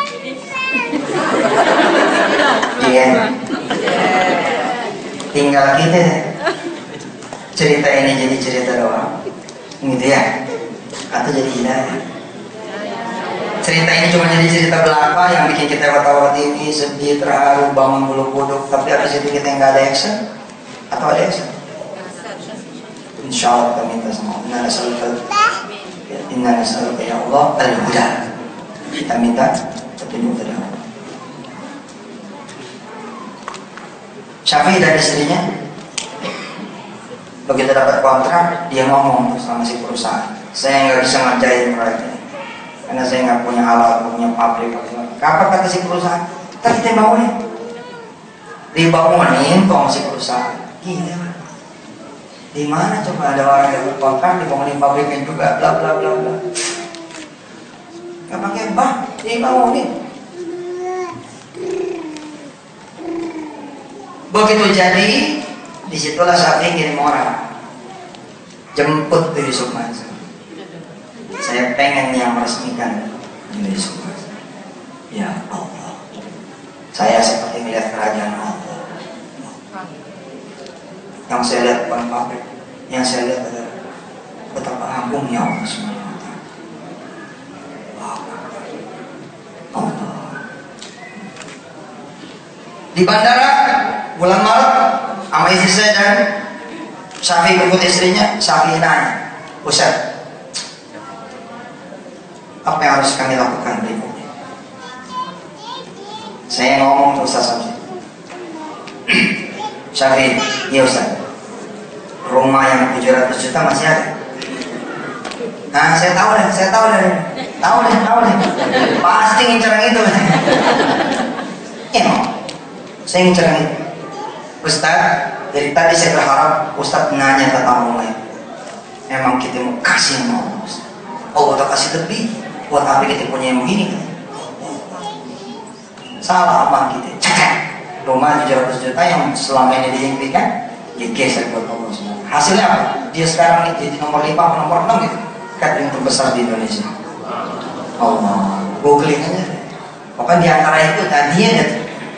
Iya. Tinggal kita cerita ini jadi cerita doang, gitu ya? Atau jadi hidayah? Cerita ini cuma jadi cerita belaka yang bikin kita ketawa T V, sedih, terharu, bangun bulu kuduk, tapi habis itu kita nggak ada action? Atau ada action? Insya Allah kita minta semua. Inna nasalluka, Inna nasalluka ya Allah al-huda. Kita minta petunjuk dari Allah. Syafi'i dan istrinya begitu dapat kontrak, dia ngomong sama si perusahaan, saya nggak bisa ngerjain proyek ini karena saya nggak punya alat, punya pabrik. Kapan kata si perusahaan? Tapi kita bangunin, dibangunin kok si perusahaan. Gila, di mana coba ada orang yang berkontrak dibangunin pabriknya juga, bla bla bla bla. Gak pakai bank, dibangunin. Begitu jadi, disitulah Syafi'i kirim orang jemput dari Sukmas. Saya pengen yang meresmikan dari Sukmas. Ya Allah, saya seperti melihat kerajaan Allah. Yang saya lihat bukan pabrik, yang saya lihat adalah betapa agungnya Allah subhanahu wa taala. Allah. Di bandara bulan Maret sama istri saya dan Syafi'i ikut istrinya. Syafi'i nanya, Ustaz, apa yang harus kami lakukan berikutnya? Saya ngomong ke Ustaz Samsi, Syafi'i, iya Ustaz, rumah yang tujuh ratus juta masih ada? Nah, saya tahu deh, saya tahu deh, tahu deh, tahu deh, pasti ngincer yang itu. Iya, saya ngincer yang itu. Ustaz, dari tadi saya berharap Ustaz nanya tentang rumah itu. Emang kita mau kasih yang mau Ustaz. Oh, udah kasih lebih, buat apa kita punya yang begini kan? Salah apa kita? Cek, rumah tujuh ratus juta yang selama ini diimpikan, digeser buat Allah semua. Hasilnya apa? Dia sekarang jadi nomor lima atau nomor enam gitu, catering terbesar di Indonesia. Allah, googling aja. Pokoknya di antara itu tadinya ada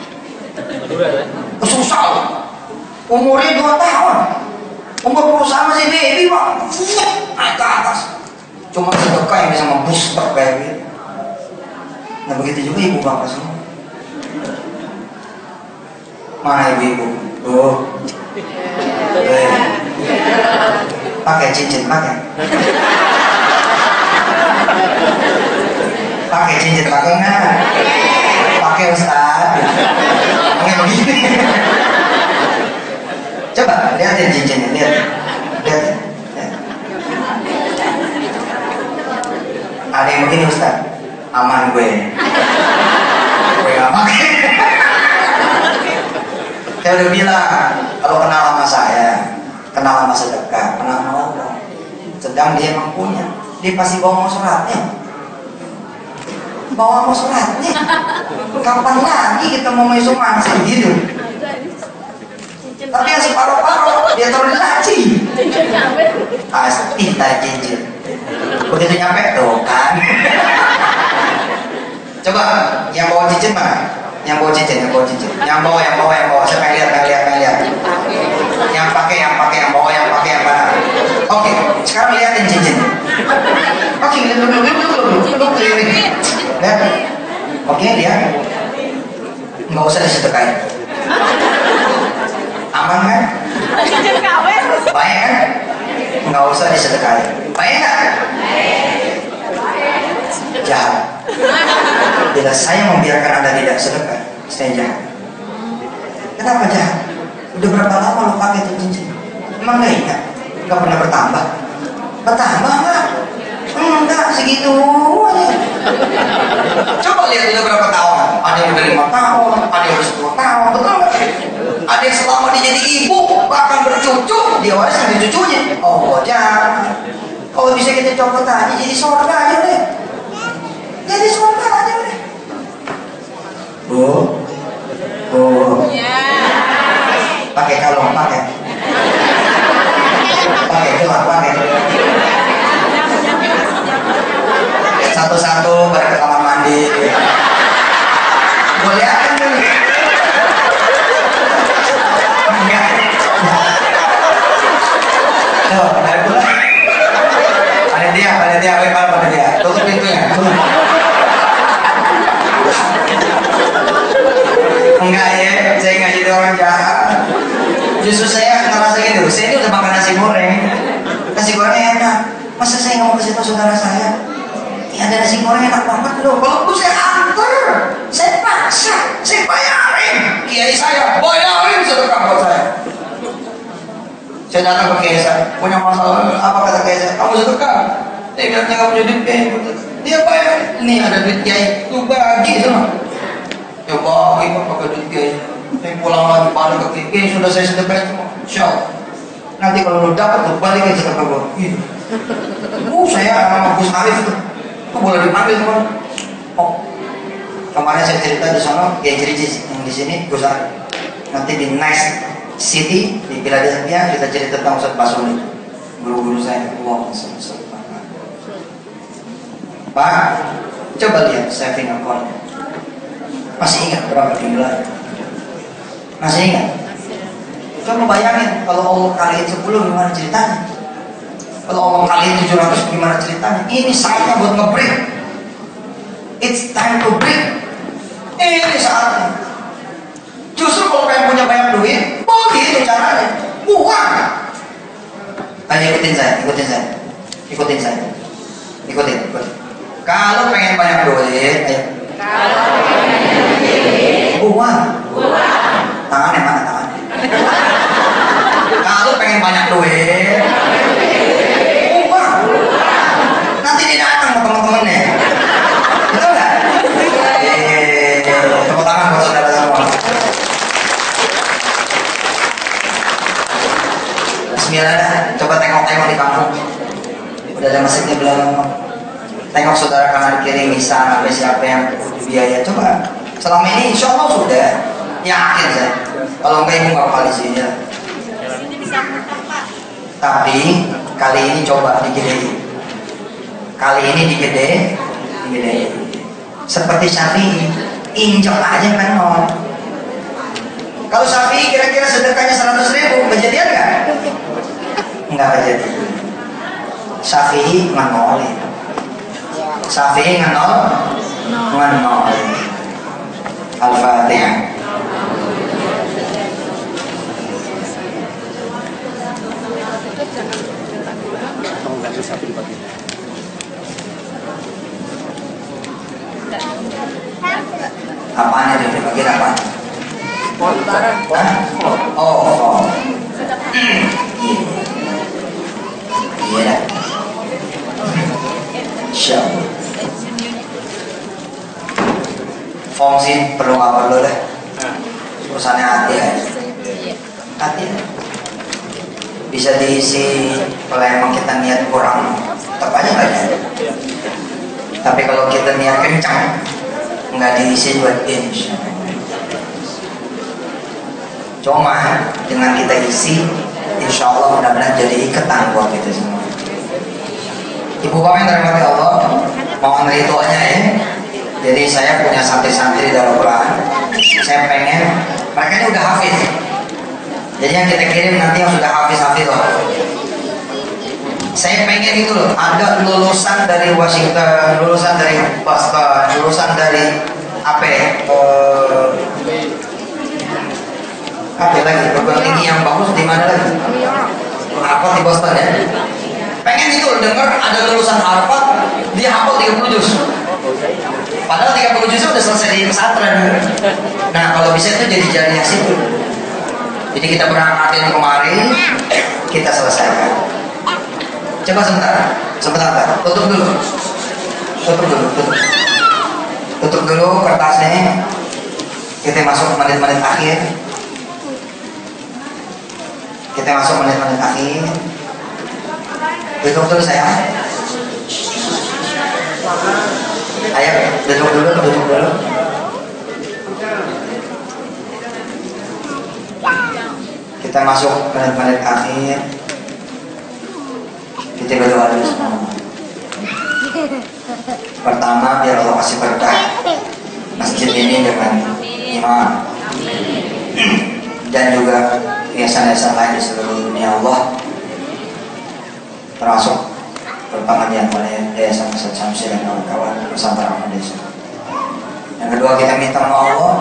susah. Umurnya dua tahun, umur perusahaan masih baby pak, naik ke atas. Cuma sedekah yang bisa membooster kayak gitu. Nah begitu juga ibu bapak semua. Mana ibu-ibu? Oh, eh. Pakai cincin, pakai. Pakai cincin, pakai nggak? Pakai Ustaz. Pakai begini. Coba lihatin cincinnya, lihat, lihat. Ada yang begini Ustaz, aman gue. Gue gak pakai. Saya udah bilang, kalau kenal sama saya, kenal sama sedekah, kenal sama Allah, sedang dia emang punya, dia pasti bawa mau suratnya. Bawa mau suratnya. Kapan lagi kita mau masuk masuk gitu? Tapi yang separuh-paruh dia taruh di laci. Pasti tak cincin. Begitu nyampe tuh kan. Coba yang bawa cincin mana? Yang bawa cincin, yang bawa cincin. Yang bawa, yang bawa, yang bawa. Saya pengen lihat, pengen lihat, pengen lihat. Yang pakai, yang pakai, yang bawa, yang pakai, yang mana? Oke, sekarang lihatin cincin. Oke, lihat dulu, dulu, dulu, dulu, dulu, lihat. Oke, lihat. Nggak usah disedekain. Aman kan? Baik kan? Nggak usah disedekahin. Baik kan? Jahat. Bila saya membiarkan Anda tidak sedekah, saya jahat. Kenapa jahat? Udah berapa lama lo pakai itu cincin? Emang nggak ingat? Nggak pernah bertambah? Bertambah nggak? Enggak, segitu aja. Coba lihat udah berapa tahun. Ada yang udah lima tahun, ada yang udah sepuluh tahun, betul nggak? Ada yang selama dia jadi ibu, bahkan bercucu, dia wariskan dari cucunya. Oh, jangan. Kalau bisa kita copot aja, jadi surga aja deh. Jadi surga aja deh. Bu, bu. Pakai kalung, pakai. Pakai gelap, pakai. Satu-satu pada ke kamar mandi. Boleh akan dulu. Enggak. Tuh, ada pula. Ada dia, ada dia, lempar pada dia. Tutup pintunya. Enggak ya, saya nggak jadi orang jahat. Justru saya ngerasa gitu. Saya ini udah makan nasi goreng. Nasi gorengnya enak. Masa saya nggak mau kasih tahu saudara saya? Ini ada nasi goreng enak banget loh. Kalau aku saya antar, saya paksa, saya bayarin. Kiai saya bayarin sedekah buat saya. Saya datang ke kiai saya, punya masalah apa kata kiai saya? Kamu sedekah? Dia bilang nggak punya duit kiai. Dia bayar. Ini ada duit kiai, lu bagi semua. Ya bagi pakai duit kiai. Saya pulang lagi balik ke kiai, sudah saya sedekah semua. Insya nanti kalau lu dapat, lu balik ke sedekah gue. Gitu. Oh saya sama Gus Arif itu. Kok boleh dipanggil teman? Oh, kemarin saya cerita di sana, Kiai Ciricis yang di sini Gus Arif. Nanti di next city di Philadelphia kita cerita tentang Ustaz Basuli, guru-guru saya. Wow, Pak, coba lihat saving account. Masih ingat berapa jumlah? Masih ingat? Coba bayangin kalau Allah kaliin sepuluh gimana ceritanya? Kalau Allah kaliin tujuh ratus gimana ceritanya? Ini saatnya buat nge-break. It's time to break. Ini saatnya. Justru kalau pengen punya banyak duit, begitu caranya. Bukan. Ayo ikutin saya, ikutin saya, ikutin saya, ikutin, ikutin. Kalau pengen banyak duit, ayo. Bukan. Tangannya mana tangannya? Kalau pengen banyak duit, bukan. Nanti dia datang ke teman-temannya. Betul nggak? Eh, tepuk tangan buat saudara semua. Bismillah, coba tengok-tengok di kampung. Udah ada masjid di belakang. Tengok saudara kanan kiri bisa sampai siapa yang butuh biaya. Coba. Selama ini insya Allah sudah. Yakin saya. Kalau enggak ibu nggak bakal di sini. Tapi kali ini coba digedein. Kali ini digede, digedein. Seperti Syafi'i, injek aja kan nol. Kalau Syafi'i kira-kira sedekahnya seratus ribu, kejadian nggak? Nggak kejadian. Syafi'i nganolin. Syafi'i nganol, nganolin. Al-Fatihah. Apaan itu? Bagian apa? Oh, oh, oh. Iya dah. Insyaallah. Fungsi perlu apa perlu deh? Urusannya hati ya. Hati bisa diisi kalau emang kita niat kurang, tetap aja nggak ada. Tapi kalau kita niat kencang, nggak diisi buat insya. Cuma dengan kita isi, insya Allah benar-benar jadi ikatan buat kita semua. Ibu bapak yang dirahmati Allah, mohon ridhonya ya. Jadi saya punya santri-santri di dalam Quran. Saya pengen mereka ini udah hafiz. Jadi yang kita kirim nanti yang sudah hafiz-hafiz loh. Saya pengen itu loh, ada lulusan dari Washington, lulusan dari Boston, lulusan dari apa ya? Uh, apa lagi? Perguruan tinggi yang bagus di mana lagi? Harvard di Boston ya. Pengen itu dengar ada lulusan Harvard dia hafal tiga puluh juz. Padahal tiga puluh juz udah selesai di pesantren. Nah kalau bisa itu jadi jariah situ. Jadi kita berangkatin kemarin, kita selesaikan. Coba sebentar, sebentar, tutup dulu, tutup dulu, tutup, tutup dulu kertasnya. Kita masuk menit-menit akhir. Kita masuk menit-menit akhir. Tutup dulu saya. Ayo, duduk dulu, duduk dulu. Kita masuk menit-menit akhir. Kita berdoa dulu semua. Pertama, biar Allah kasih berkah masjid ini dengan imam dan juga yayasan-yayasan lain di seluruh dunia Allah, termasuk terutama di antaranya Yayasan Ustaz Syamsi dan kawan-kawan Nusantara Foundation. Yang kedua, kita minta sama Allah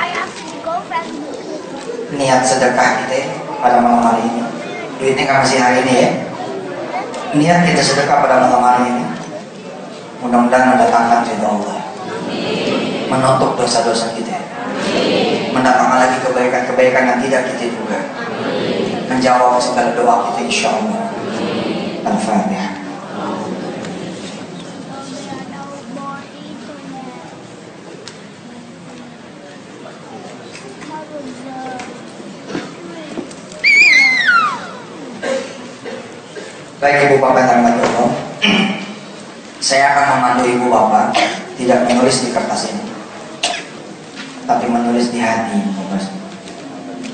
niat sedekah kita pada malam hari ini. Duitnya nggak masih hari ini ya. Niat kita sedekah pada malam hari ini. Mudah-mudahan mendatangkan ridho Allah, menutup dosa-dosa kita, mendatangkan lagi kebaikan-kebaikan yang tidak kita juga, menjawab segala doa kita insya Allah. Al-Fatihah. Baik ibu bapak dan Allah, saya akan memandu ibu bapak tidak menulis di kertas ini, tapi menulis di hati.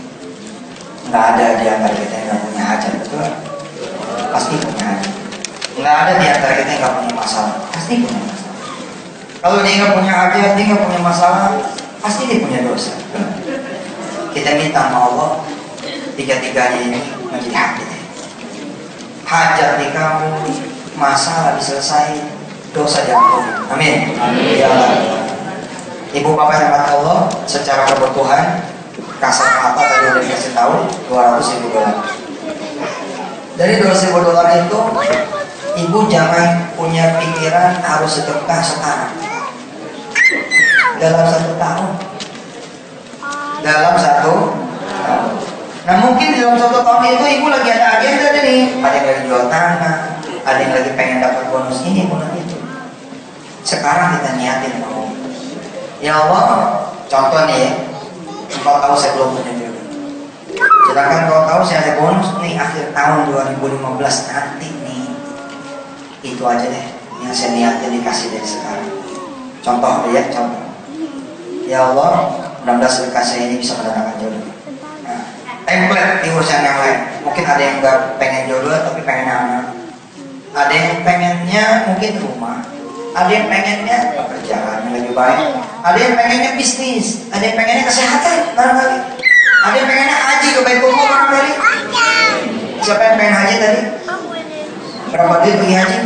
Nggak ada di antara kita yang nggak punya hajat, betul? Pasti punya hajat. Nggak ada di antara kita yang nggak punya masalah, pasti punya masalah. Kalau dia nggak punya hajat, dia nggak punya masalah, pasti dia punya dosa. Kita minta sama Allah tiga-tiganya ini menjadi hak kita. Hajat di kamu, masalah diselesaikan, dosa diampuni. Amin. Amin. Ya Allah. Ibu bapak yang mata Allah, secara kebutuhan kasar mata tadi udah dikasih tahu dua ratus ribu dolar. Dari dua ratus ribu dolar itu, ibu jangan punya pikiran harus sedekah sekarang. Dalam satu tahun. Dalam satu tahun. Nah mungkin di dalam satu tahun itu ibu lagi ada agenda nih. Ada yang lagi jual tanah, ada yang lagi pengen dapat bonus ini, bonus itu. Sekarang kita niatin mau. Ya Allah, contoh nih ya. Engkau tahu saya belum punya jodoh. Sedangkan kau tahu saya ada bonus nih akhir tahun dua ribu lima belas nanti nih. Itu aja deh yang saya niatin dikasih dari sekarang. Contoh ya, contoh. Ya Allah, mudah-mudahan sedekah saya ini bisa mendatangkan jodoh. Nah, template di urusan yang lain. Mungkin ada yang nggak pengen jodoh tapi pengen anak. Ada yang pengennya mungkin rumah. Ada yang pengennya pekerjaan yang lebih baik. Ada yang pengennya bisnis. Ada yang pengennya kesehatan barangkali. Ada yang pengennya haji ke Baitullah barangkali. Siapa yang pengen haji tadi? Berapa duit pergi haji?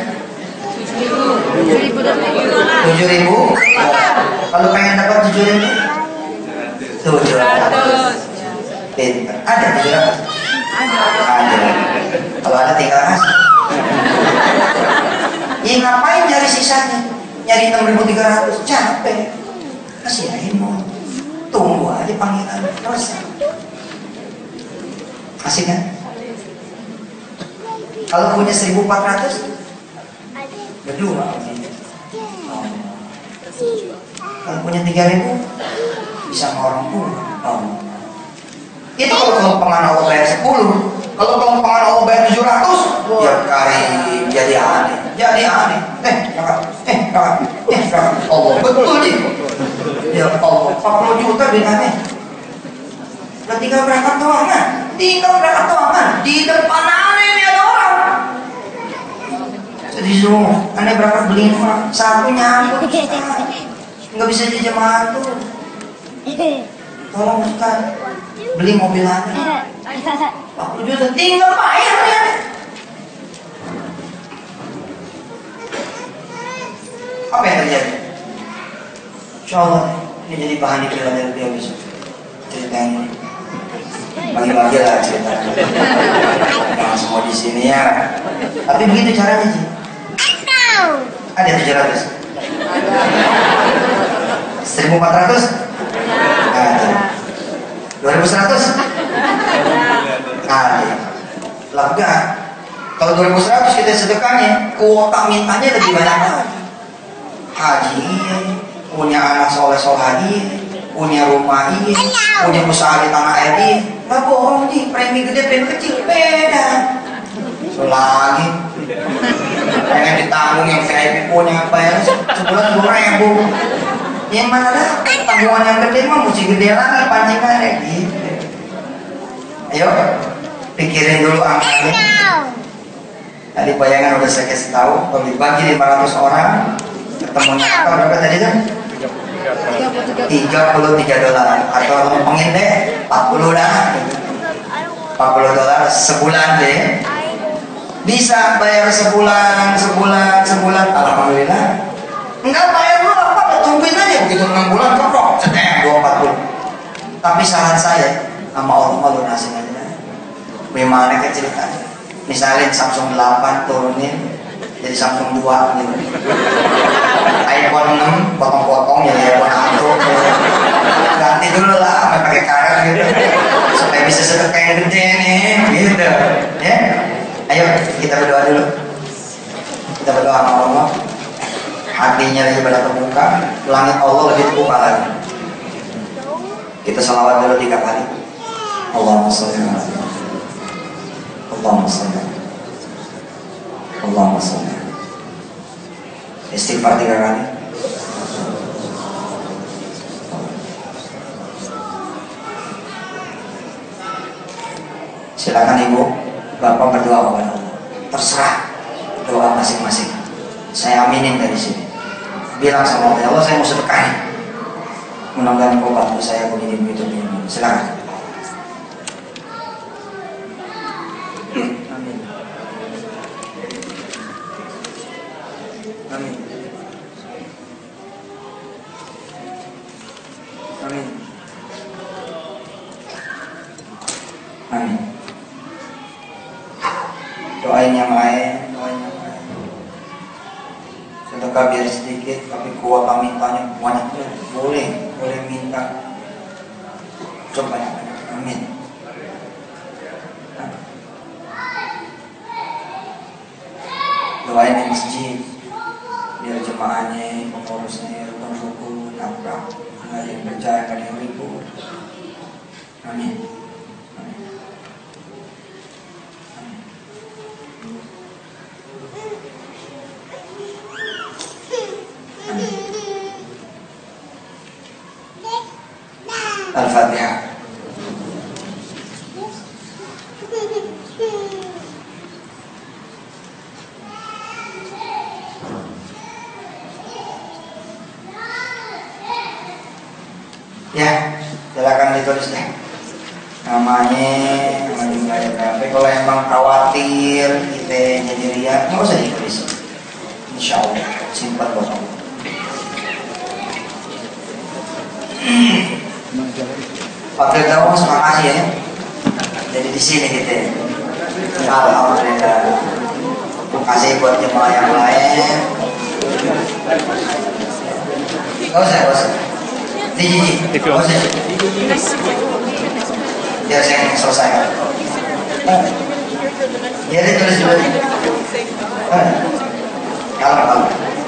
Tujuh ribu. Kalau pengen dapat tujuh ribu? Tujuh ratus. Pintar. Ada tujuh ratus? Ada. Kalau ada tinggal kasih. Ya ngapain nyari sisanya? Nyari enam ribu tiga ratus, capek. Kasih ilmu. Tunggu aja panggilan dosa. Kasih kan? Kalau punya seribu empat ratus, berdua. Oh. Kalau punya tiga ribu, bisa sama orang tua. Oh. Itu kalau kelompangan Allah bayar sepuluh. Kalau kelompangan Allah bayar tujuh ratus, ya kali jadi aneh. Jadi aneh. Eh, kakak. Eh, kakak. Eh, kakak. Allah betul nih. Ya Allah, empat puluh juta dengannya. Udah tinggal berangkat doang kan? Tinggal berangkat doang kan? Di depan aneh nih ada orang. Jadi semua, aneh berangkat beli satu nyambut. Nggak bisa jadi jemaah tuh. Tolong Ustaz, beli mobil aneh. empat puluh juta tinggal bayar ya. Apa yang terjadi? Insya Allah ini jadi bahan iklan dari dia besok. Cerita ini bagi-bagi lah cerita. Jangan semua di sini ya. Tapi begitu caranya sih. Ada tujuh ratus. Seribu empat ratus. Ada. Dua ribu seratus. Ada. Lega. Kalau dua ribu seratus kita sedekahnya, kuota mintanya lebih banyak lagi. Haji, punya anak soleh solehah, punya rumah ini, punya usaha di tanah air ini. Nggak bohong nih, premi gede, premi kecil beda. Selagi pengen ditanggung yang V I P punya bayar sebulan dua ribu. Yang mana ada tanggungan yang gede mah mesti gede lagi pancingannya gitu. Ayo, pikirin dulu angkanya. Tadi bayangan udah saya kasih tahu, kalau dibagi lima ratus orang, ketemunya apa berapa tadi kan? tiga puluh tiga dolar atau ngomongin deh empat puluh dah. empat puluh dolar sebulan deh. Bisa bayar sebulan, sebulan, sebulan. Alhamdulillah. Enggak bayar dulu apa? Tungguin aja begitu enam bulan kok. Cetek dua empat puluh. Tapi saran saya sama Allah malu nasi aja. Bagaimana kan ceritanya? Misalnya Samsung delapan turunin jadi Samsung dua gitu. iPhone enam potong-potong jadi iPhone satu. Ganti dulu lah sampai pakai karet gitu. Supaya bisa sedekah yang gede nih gitu. Ya. Ayo kita berdoa dulu. Kita berdoa sama Allah. Hatinya lagi pada terbuka, langit Allah lebih terbuka lagi. Kita salawat dulu tiga kali. Allahumma sholli ala Allahumma sholli Allahumma sholli. Istighfar tiga kali. Silakan ibu, bapak berdoa kepada Allah. Terserah doa masing-masing. Saya aminin dari sini. Bilang sama Allah, Allah saya mau sedekah. Mudah-mudahan kau bantu saya begini begitu begini. Silakan. Amin. Amin. Amin. Amin. Doain yang lain, doain yang lain. Sedekah biar sedikit, tapi kuat mintanya banyak. Boleh, boleh minta. Coba yang banyak. Amin. Doain di masjid, biar jemaahnya, pengurusnya, rukun rukun, nafkah, nggak ada yang percaya, nggak ada yang ribut. Amin. Al-Fatihah. Ya, silakan ditulis deh namanya, nama jumlahnya berapa. Kalau emang khawatir kita jadi riak, nggak usah ditulis. Insya Allah simpan buat Allah. Pak Firdaus, terima kasih ya. Jadi di sini kita. Alhamdulillah. Terima kasih buat jemaah yang lain. Gak usah, gak usah. Di, gak usah. Biar saya yang selesai. Biar ditulis dulu. Kalau kalau.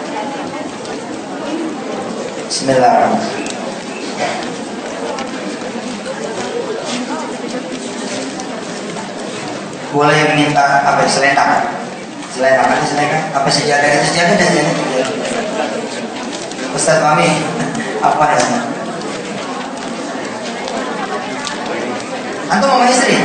Bismillahirrahmanirrahim. Boleh minta apa selendang, selendang apa selendang, apa sejadah itu sejadah dan sejadah. Ustaz Mami, apa ya? Antum mau istri?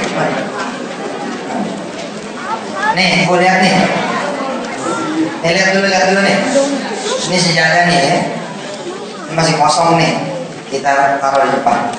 Nih, boleh lihat nih. Nih lihat dulu, lihat dulu nih. Ini sejadah nih ya. Ini masih kosong nih. Kita taruh di depan.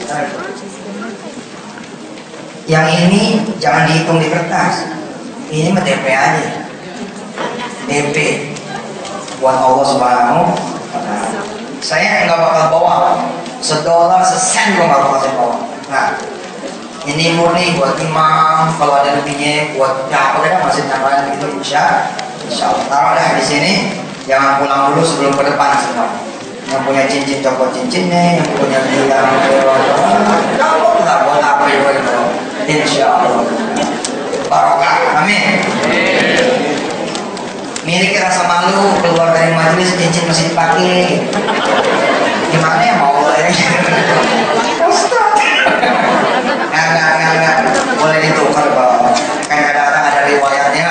Yang ini jangan dihitung di kertas. Ini mah D P aja. D P buat Allah Subhanahu wa taala. Saya nggak bakal bawa sedolar sesen, gua nggak bakal saya bawa. Nah, ini murni buat imam. Kalau ada lebihnya buat ya udah masih tambahan gitu, insya insya Allah. Taruh dah di sini. Jangan pulang dulu sebelum ke depan semua. Yang punya cincin copot cincinnya, yang punya gelang, copot lah buat apa ya? Insya Allah. Barokah. Amin. Miliki rasa malu keluar dari majelis cincin masih dipakai. Gimana ya mau ya? Ustaz. Nggak nggak nggak nggak boleh ditukar bang. Kan kadang-kadang ada riwayatnya.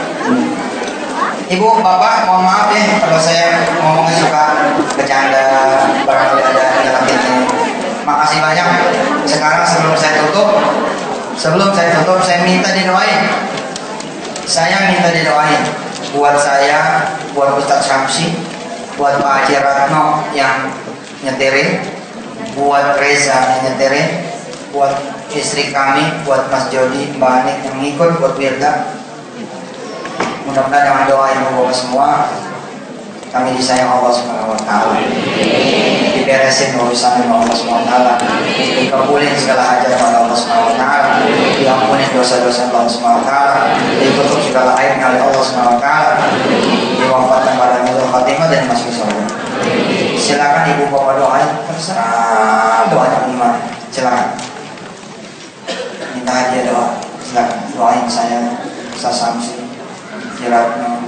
Ibu, bapak, mohon maaf ya kalau saya ngomongnya suka bercanda, barangkali ada nyelakitnya. Makasih banyak. Sekarang sebelum saya tutup. Sebelum saya tutup, saya minta didoain. Saya minta didoain buat saya, buat Ustadz Syamsi, buat Pak Haji Ratno yang nyetirin, buat Reza yang nyetirin, buat istri kami, buat Mas Jody, Mbak Anik yang ngikut, buat Wirda. Mudah-mudahan dengan doa ibu bapak semua kami disayang Allah Subhanahu wa taala. Diberesin urusan dengan Allah Subhanahu wa taala. Dikabulin segala hajat oleh Allah Subhanahu wa taala. Diampuni dosa-dosa Allah Subhanahu wa taala. Ditutup segala aibnya oleh Allah Subhanahu wa taala. Diwafatkan pada nurul khatimah dan masuk surga. Silakan ibu bapak doain, terserah doanya gimana. Silakan. Minta hadiah doa. Silakan doain saya, Ustaz Syamsi, Ratno,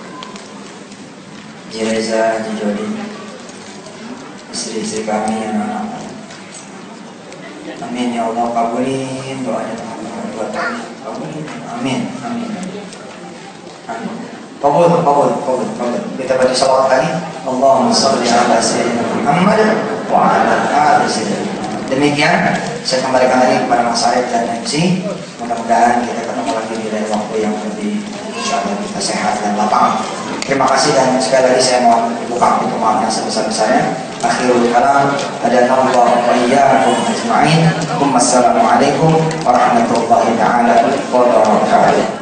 Reza, Jody, istri-istri kami yang anak-anak. Amin ya Allah, kabulin doanya buat kami. Kabulin. Amin. Amin. Amin. Kabul, kabul, kabul, kabul. Kita baca salawat lagi. Allahumma shalli ala sayyidina Muhammad wa ala ali sayyidina. Demikian saya kembalikan lagi kepada Mas Arif dan M C. mudah-mudahan kita ketemu lagi di lain waktu yang lebih insya Allah kita sehat dan lapang. Terima kasih dan sekali lagi saya mohon dibuka pintu maaf yang sebesar-besarnya. Akhirul kalam, hadanallahu wa iyyakum ajma'in. Wassalamualaikum warahmatullahi taala wabarakatuh.